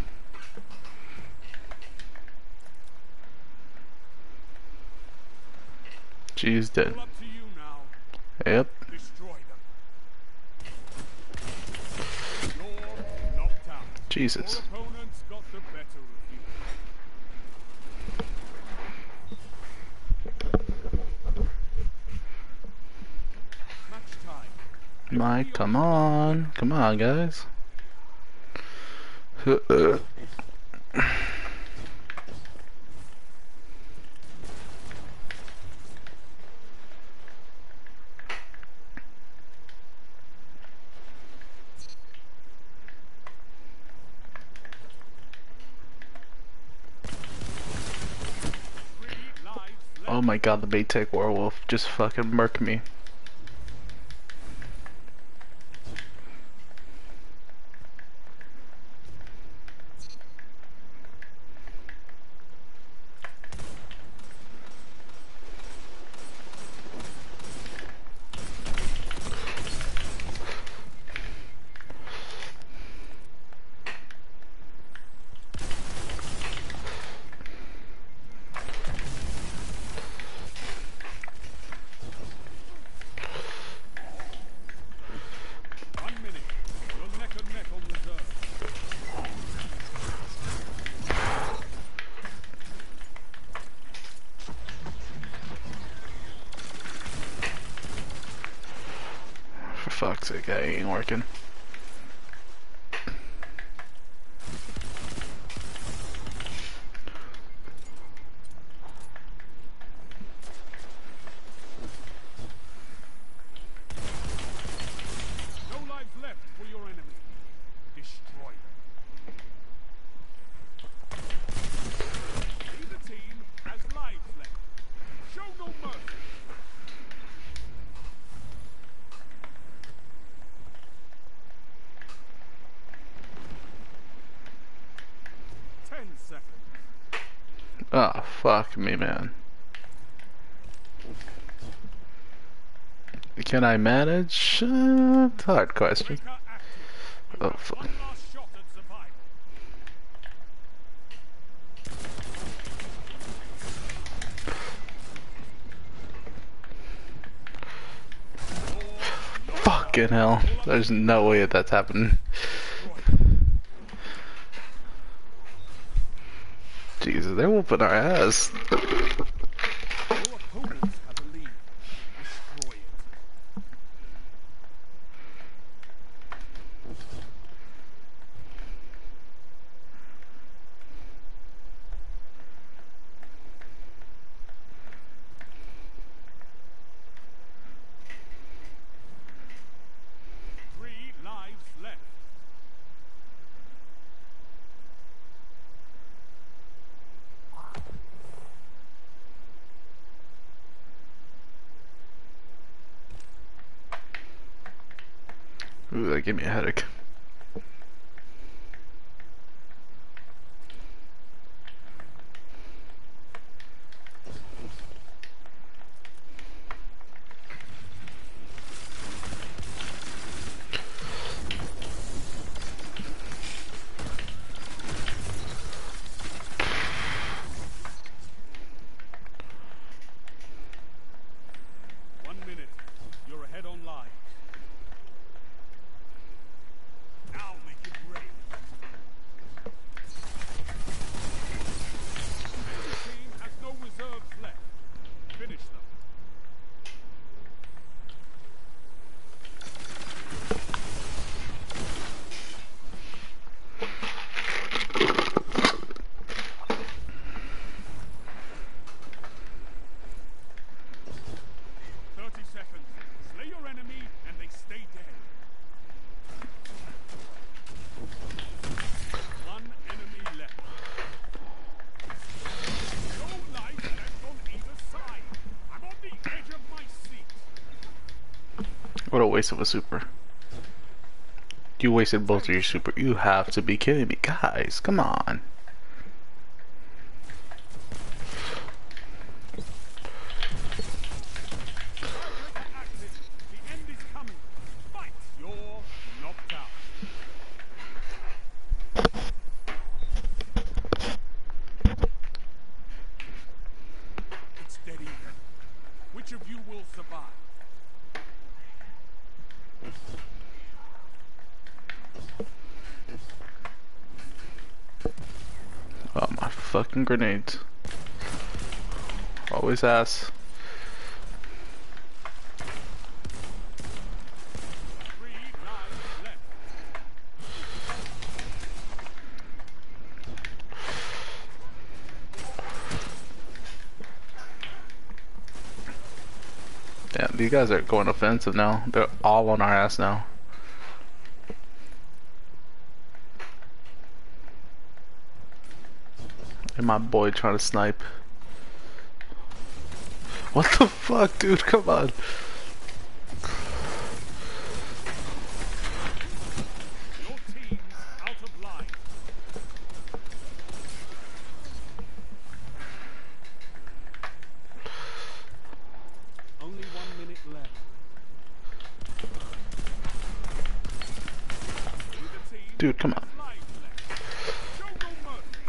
She's dead. All up to you now. Yep. Destroy them. You're knocked out. Jesus. Your opponents got the better of you. Match time. Mike, come on. Come on, guys. Three lives left. Oh my god, the Baytech werewolf just fucking murked me. One minute. You're neck and neck on reserve. For fuck's sake, that ain't working. No lives left for your enemy. Destroy them. Be the team Oh, fuck me, man. Can I manage? Uh, hard question. Breaker active. You Oh, have fuck. one last shot at survival. Fucking hell. There's no way that that's happening. Jesus, they're whooping our ass. Your opponents have a lead. Destroy it. Three lives left. Ooh, that gave me a headache. One minute. You're ahead on lives. Now make it rain. The team has no reserves left. Finish them. Thirty seconds. Slay your enemy and they stay dead. One enemy left. No life left on either side. I'm on the edge of my seat. What a waste of a super. You wasted both of your super. You have to be kidding me. Guys, come on. Tiebreaker active. The end is coming. Fight. You're knocked out. It's dead even. Which of you will survive? Oh, my fucking grenades. Always ass. Three lives left. Yeah, these guys are going offensive now. They're all on our ass now. And my boy trying to snipe. What the fuck, dude? Come on. Your team's out of line. Only one minute left. With the team Dude, come on. lives left. Show no mercy.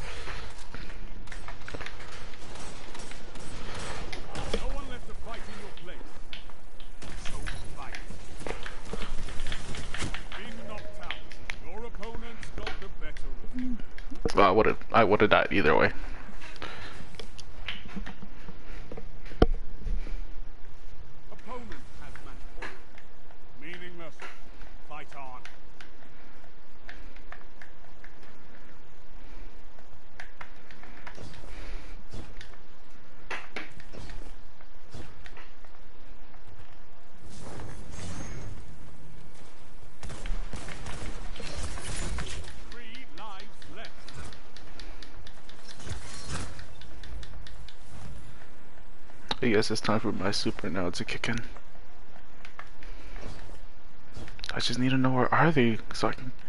No one left to fight in your place. So fight. Being knocked out. Your opponents got the better of you. Well, I would have. I would have died either way. Opponent has match point. Meaningless. Fight on. Three lives left. I guess it's time for my super now to kick in. I just need to know where are they so I can.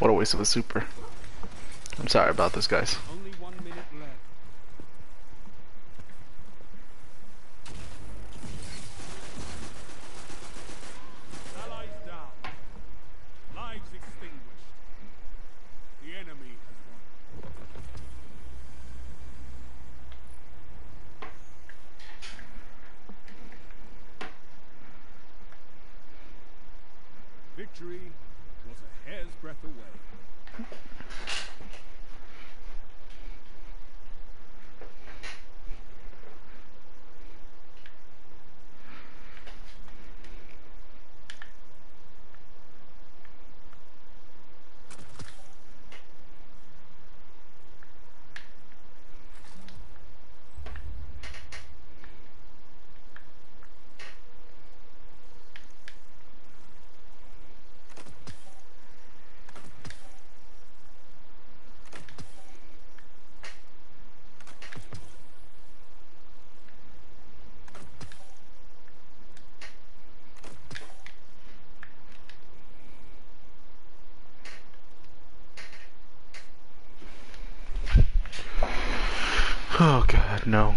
What a waste of a super. I'm sorry about this, guys. Only one minute left. Allies down. Lives extinguished. The enemy has won. Victory was a hair's breadth away. Oh god, no.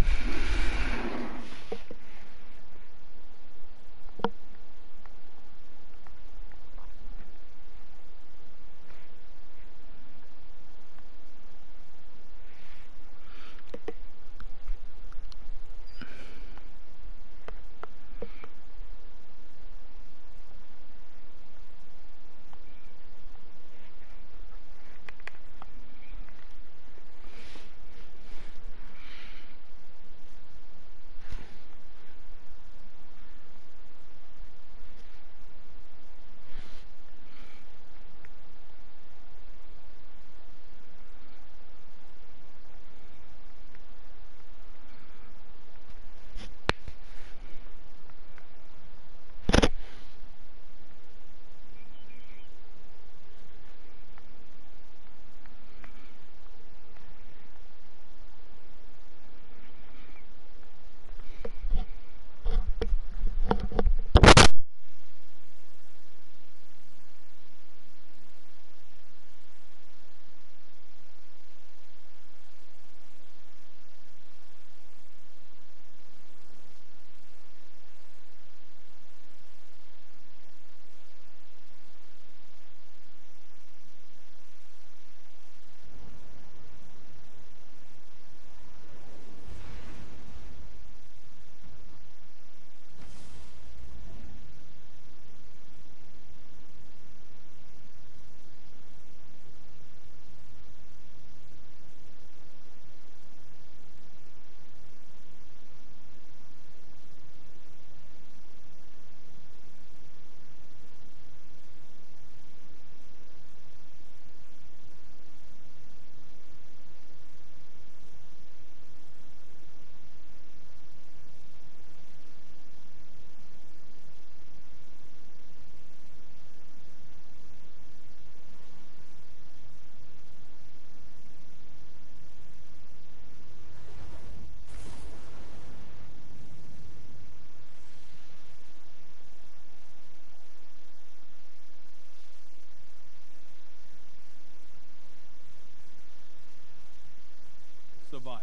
Survival.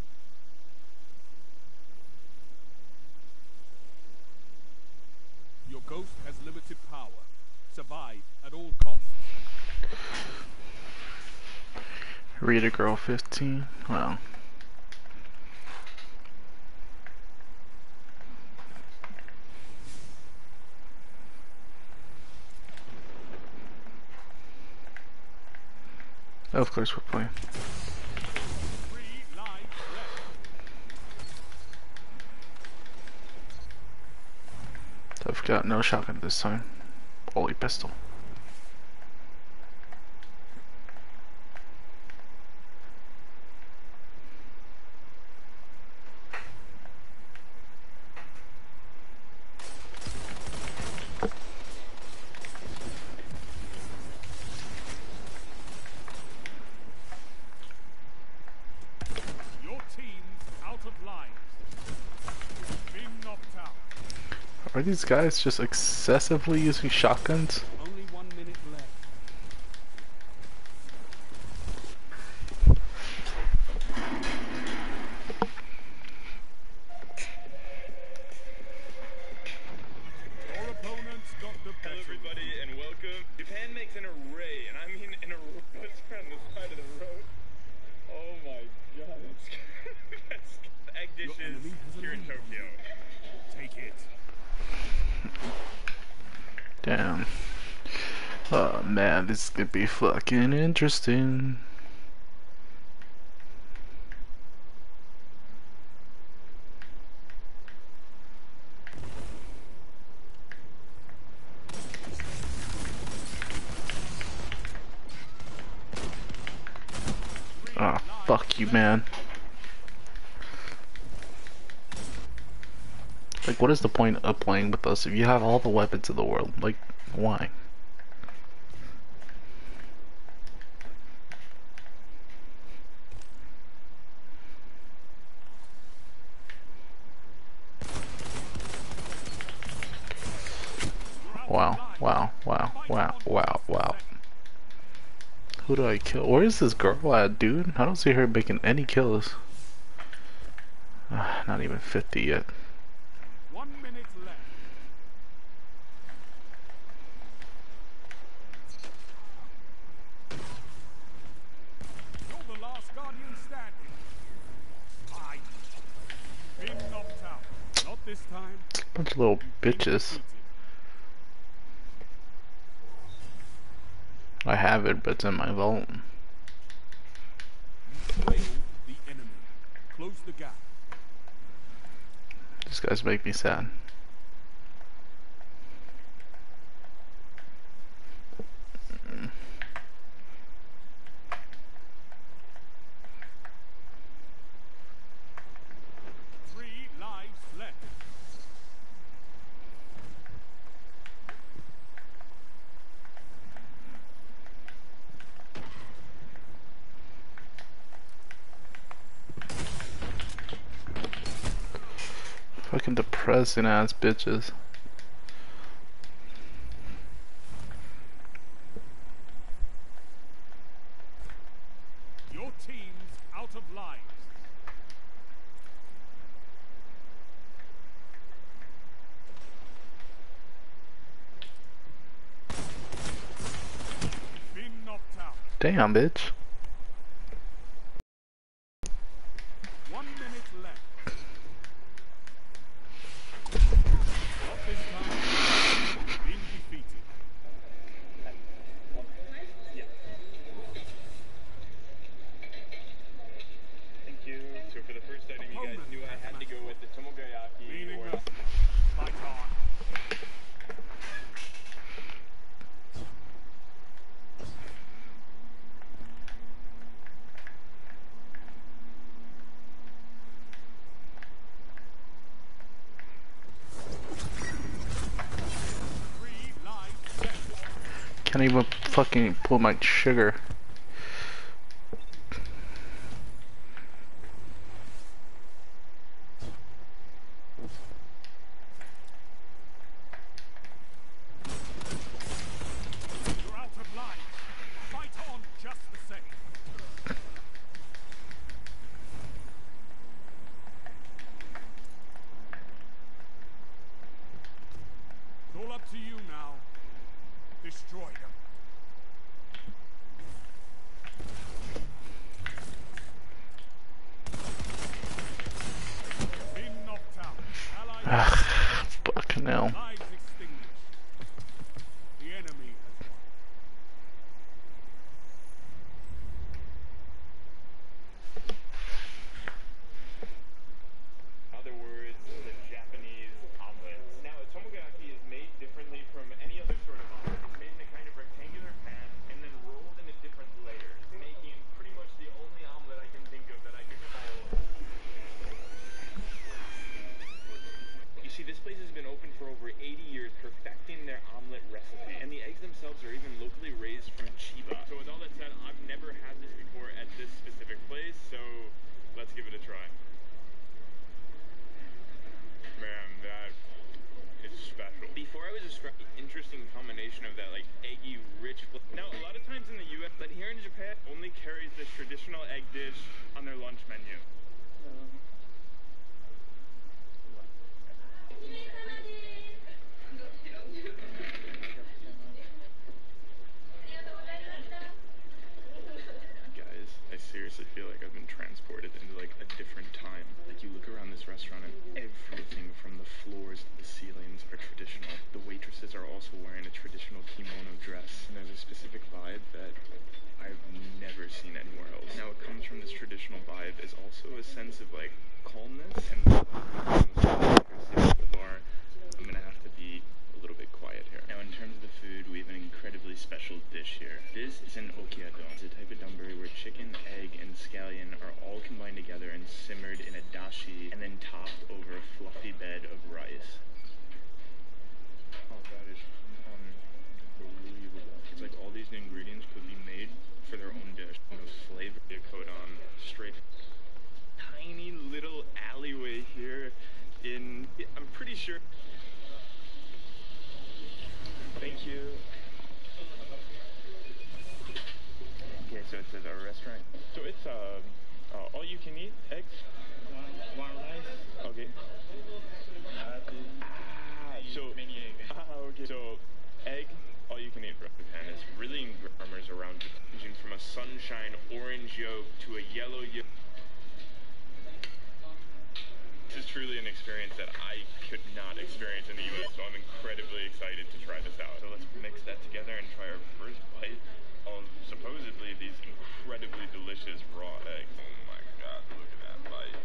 Your ghost has limited power. Survive at all costs. Reader girl fifteen. Wow. Of course we're playing. Three lives left. I've got no shotgun this time. Only pistol. Your team's out of lives. Been knocked out. Are these guys just excessively using shotguns? Only one minute left. Damn. Oh man, this is gonna be fucking interesting. Ah, oh, fuck you, man. Like, what is the point of playing with us if you have all the weapons in the world? Like, why? Wow, wow, wow, wow, wow, wow. Who do I kill? Where is this girl at, dude? I don't see her making any kills. Uh, not even fifty yet. One minute left. You're the last guardian standing. I been knocked out. Not this time. Bunch of little bitches. I have it, but it's in my vault. The enemy. Close the gap. These guys make me sad. Three lives left. Fucking depressing ass bitches. Your team's out of lives. Been knocked out. Damn, bitch. One minute left. Not this time. Been defeated. Thank you. So for the first item, you guys knew I had to go with the Tomogoyaki or Meaningless. Fight on. Three lives left. Can't even fucking pull my sugar. You're out of lives. Fight on just the same. It's all up to you now. Destroy them. Been knocked out. Allied Ugh, fucking hell. lives extinguished. The enemy has won. other words, the Japanese omelet. Now, a tomogoyaki is made differently from any other sort of omelet. It's made in a kind of rectangular pan and then rolled into different layers, making pretty much the only omelet I can think of that I could call. You see, this place has been open for over eighty years, perfecting their omelet recipe. And the eggs themselves are even locally raised from Chiba. So with all that said, I've never had this before at this specific place, so let's give it a try. Man, that is special. Before I was describing the interesting combination of that like eggy, rich fl- Now, a lot of times in the U S, but here in Japan, only carries this traditional egg dish on their lunch menu. Guys, I seriously feel like I've been transported into like a different time. Like you look around this restaurant and everything from the floors to the ceilings are traditional. The waitresses are also wearing a traditional vibe that I've never seen anywhere else. Now it comes from this traditional vibe is also a sense of like calmness and the bar. I'm gonna have to be a little bit quiet here. Now in terms of the food, we have an incredibly special dish here. This is an okiadon. It's a type of donburi where chicken, egg, and scallion are all combined together and simmered in a dashi and then topped over a fluffy bed of rice. Oh, that is unbelievable. It's like all these ingredients could be made for their own dish. No flavor they put on straight. Tiny little alleyway here in, I'm pretty sure. Thank you. Okay, so it says our restaurant. So it's uh, uh all you can eat eggs. One, one rice. Okay. Ah, so many eggs. Ah, okay. So egg, all you can eat. And it's really in grammars around it, ranging from a sunshine orange yolk to a yellow yolk. This is truly an experience that I could not experience in the U S, so I'm incredibly excited to try this out. So let's mix that together and try our first bite of supposedly these incredibly delicious raw eggs. Oh my god, look at that bite.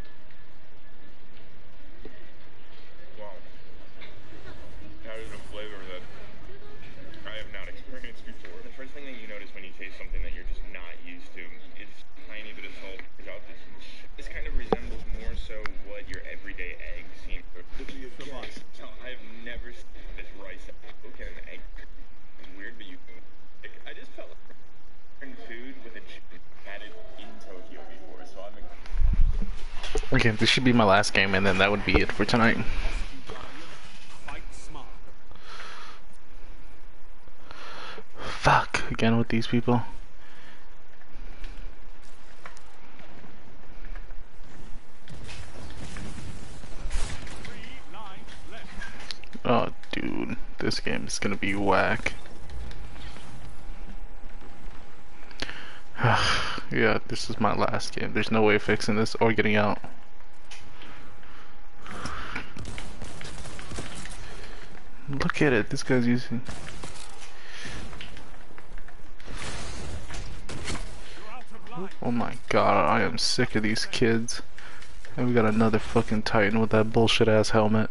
Wow. That is a flavor that I have not experienced before. The first thing that you notice when you taste something that you're just not used to is a tiny bit of salt out this. This kind of resembles more so what your everyday egg seems to be. So I have never seen this rice cook and an egg. It's weird, but you like, I just felt like food with a chicken added in Tokyo before, so I'm in. Okay, this should be my last game, and then that would be it for tonight. Fight smart. Fuck, again with these people. Oh, dude, this game is gonna be whack. Yeah, this is my last game. There's no way of fixing this or getting out. Look at it, this guy's using. Oh my god, I am sick of these kids. And we got another fucking Titan with that bullshit ass helmet.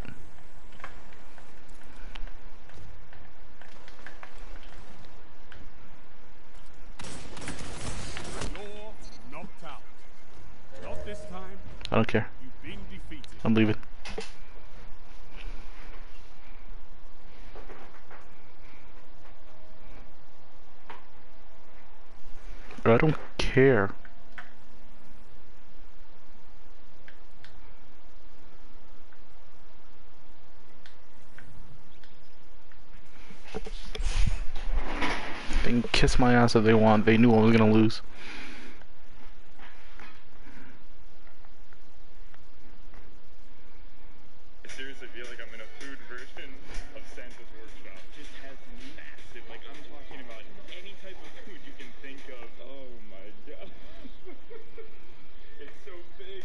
I don't care. I'm leaving. I don't care. They can kiss my ass if they want. They knew I was gonna lose. Seriously feel like I'm in a food version of Santa's workshop. It just has massive, like I'm talking about any type of food you can think of. Oh my god. It's so big.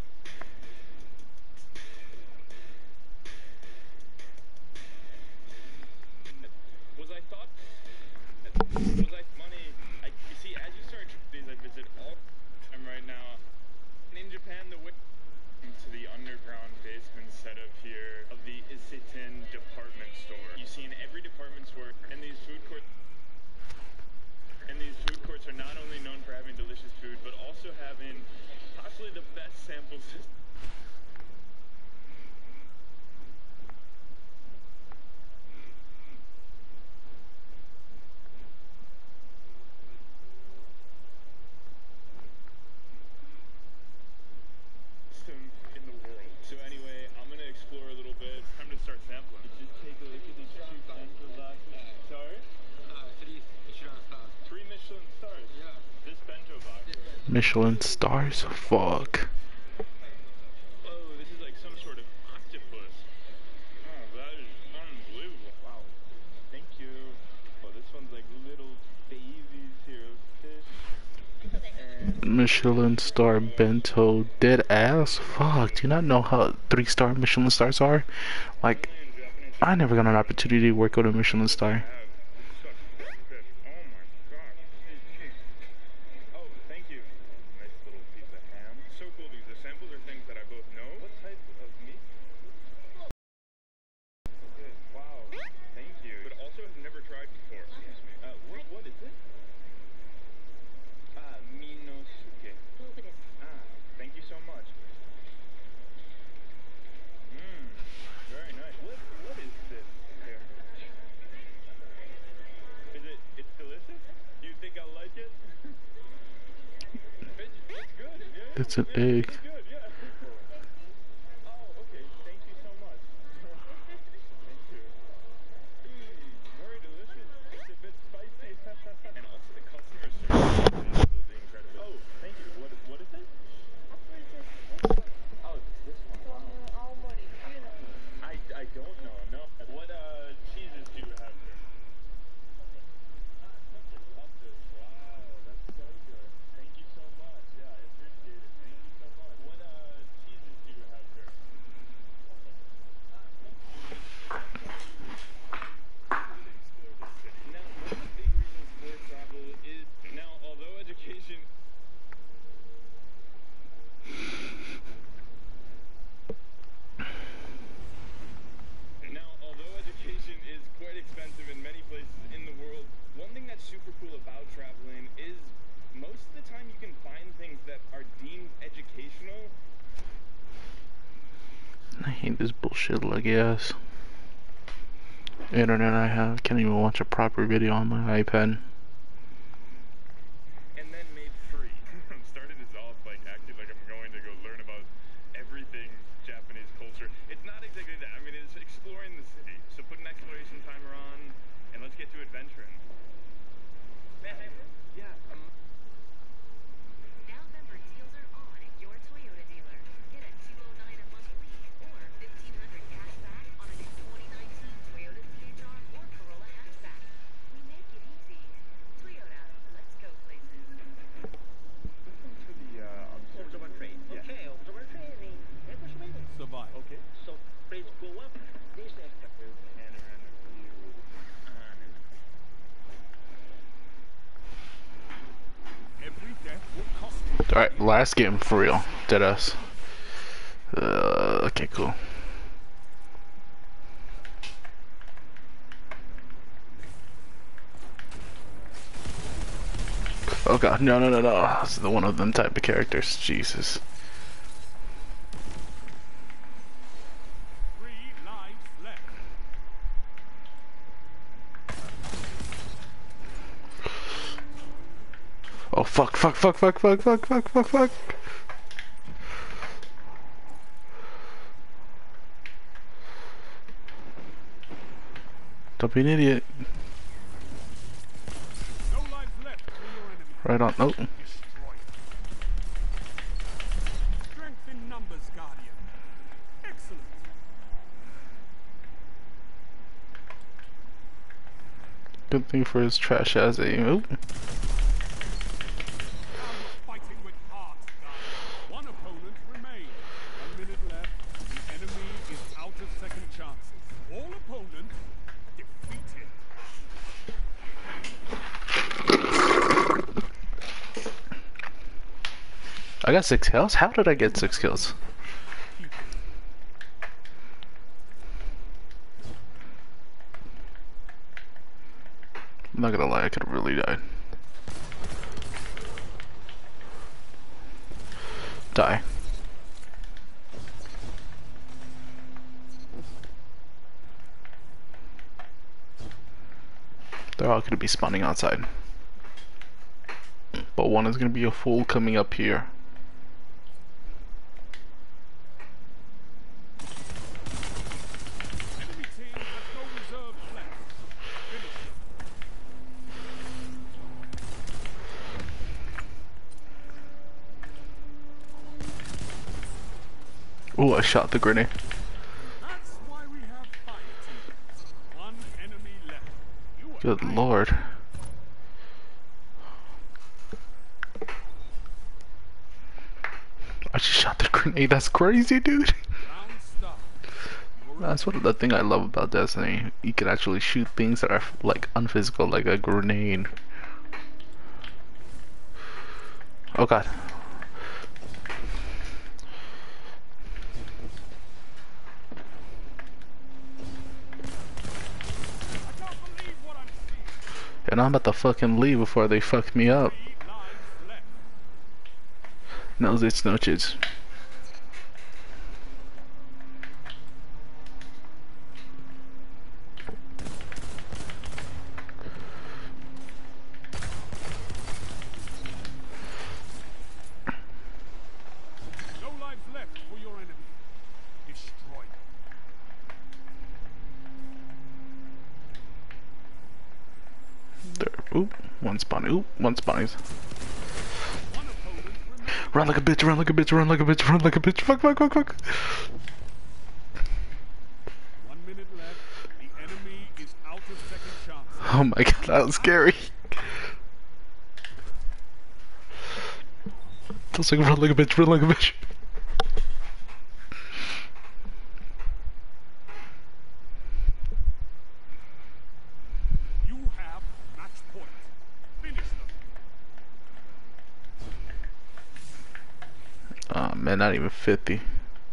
Was I thought, was I money, I, you see, as you start these, I visit all I'm right now. In Japan, the way to the underground basement setup here of the Isiten department store. You see in every department store, and these food courts, and these food courts are not only known for having delicious food, but also having possibly the best sample system. In the world. So anyway, I'm gonna explore a little bit. Time to start sampling. Just take a look at these two bento boxes. Sorry? Uh, three Michelin stars. Three Michelin stars. Yeah. This bento box. Michelin stars? Fuck. Oh, this is like some sort of octopus. Oh, that is unbelievable. Wow. Thank you. Oh, this one's like little babies here of fish. Michelin star bento dead ass. Fuck, do you not know how three star Michelin stars are? Like, I never got an opportunity to work on a Michelin star. Oh my It's an egg. Good, yeah. Oh, okay. Thank you so much. Thank you. Mmm, very delicious. It's a bit spicy. And also the customer service is absolutely incredible. Oh, thank you. What what is it? Oh, it's this one. Wow. I I don't know. No. What uh cheeses do you have here? Office. Wow, that's so good. Thank you so much. Yeah, I appreciate it. Thank you so much. What uh cheeses do you have here? Explore the city. Now, one of the big reasons for travel is now, although education. Now, although education is quite expensive in many places in the world, one thing that's super cool about traveling is most of the time you can find things that are deemed educational. I hate this bullshit like ass internet I have. Can't even watch a proper video on my iPad. And then made free. I'm starting this off like acting like I'm going to go learn about everything Japanese culture. It's not exactly that. I mean, it's exploring the city. So put an exploration timer on, and let's get to adventuring. Yeah. Um, Now member deals are on at your Toyota dealer. Get a two oh nine a month lease or fifteen hundred cash back on a new twenty nineteen Toyota C H R or Corolla hatchback. We make it easy. Toyota, let's go places. listen to the uh, October trade. Yeah. Okay, October trade means April trading. Survive. Okay. So rates go up. This extra. Panoramic view. On and Every death will cost you. Alright, last game for real. Deadass. Uh, okay, cool. Oh god, no, no, no, no. This is the one of them type of characters. Jesus. Three lives left. Oh fuck, fuck, fuck, fuck, fuck, fuck, fuck, fuck, fuck. Don't be an idiot. No lives left to your enemy. Right on. Oh. Destroy them. Strength in numbers, Guardian. Excellent. Good thing for his trash ass aim. Oh. Now you're fighting with heart, Guardian. One opponent remains. One minute left. The enemy is out of second chances. All opponents defeated. I got six kills? How did I get six kills? I'm not gonna lie, I could have really died. Die. They're all gonna be spawning outside. But one is gonna be a fool coming up here. Enemy team has no reserves left. Finish them. Oh, I shot the grenade. That's why we have five teams. One enemy left. You are Good lord. I just shot the grenade, that's crazy, dude. round start. You're That's what the thing I love about Destiny. You can actually shoot things that are like unphysical, like a grenade. Oh god. I can't believe what I'm seeing. And I'm about to fucking leave before they fuck me up. Three lives left. No, it's no chits. Oop, one spawn. Oop, one spawnies. One opponent remains. Run like a bitch, run like a bitch, run like a bitch, run like a bitch. Fuck, fuck, fuck, fuck. One minute left. The enemy is out of second chances. Oh my god, that was scary. I was like, run like a bitch, run like a bitch. You have match point. Finish them. Oh man, not even fifty.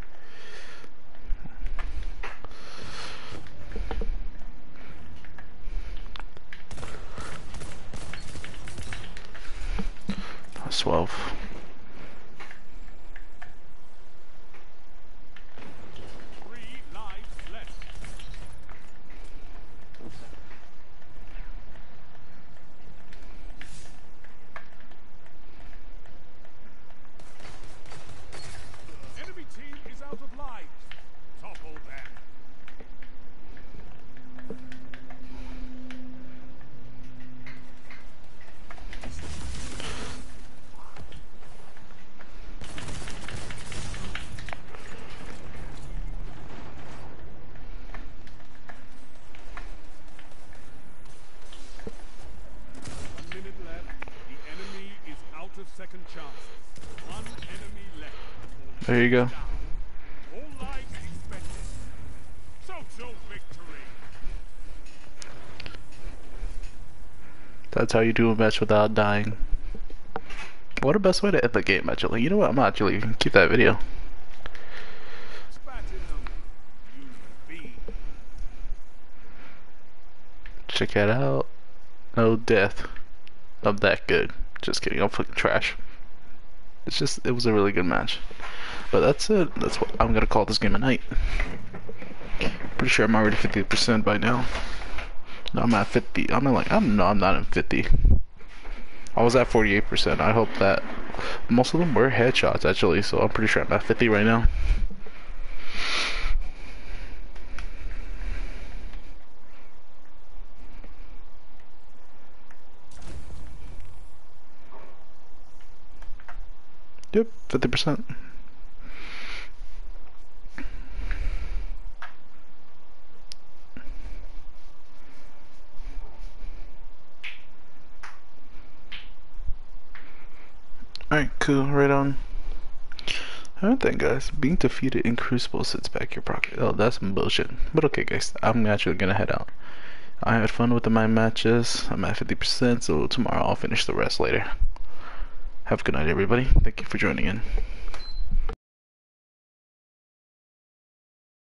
That's twelve. Three lives left. Enemy team is out of lives. Topple them. One minute left. The enemy is out of second chances. One enemy left. There you go. Down. All lives expected. So-so victory. That's how you do a match without dying. What a best way to end the game, actually. You know what? I'm actually gonna keep that video. Spat in them. You fiend. Check that out. No death. I'm that good. Just kidding. I'm fucking trash. It's just, it was a really good match. But that's it. That's what I'm gonna call this game a night. Pretty sure I'm already fifty percent by now. No, I'm at fifty. I'm at like, I'm no, I'm not in fifty. I was at forty-eight percent. I hope that most of them were headshots actually, so I'm pretty sure I'm at fifty right now. Yep, fifty percent. Alright, cool, right on. Alright then guys, being defeated in Crucible sits back your pocket. Oh, that's some bullshit. But okay guys, I'm actually gonna head out. I had fun with my matches. I'm at fifty percent, so tomorrow I'll finish the rest later. Have a good night everybody. Thank you for joining in.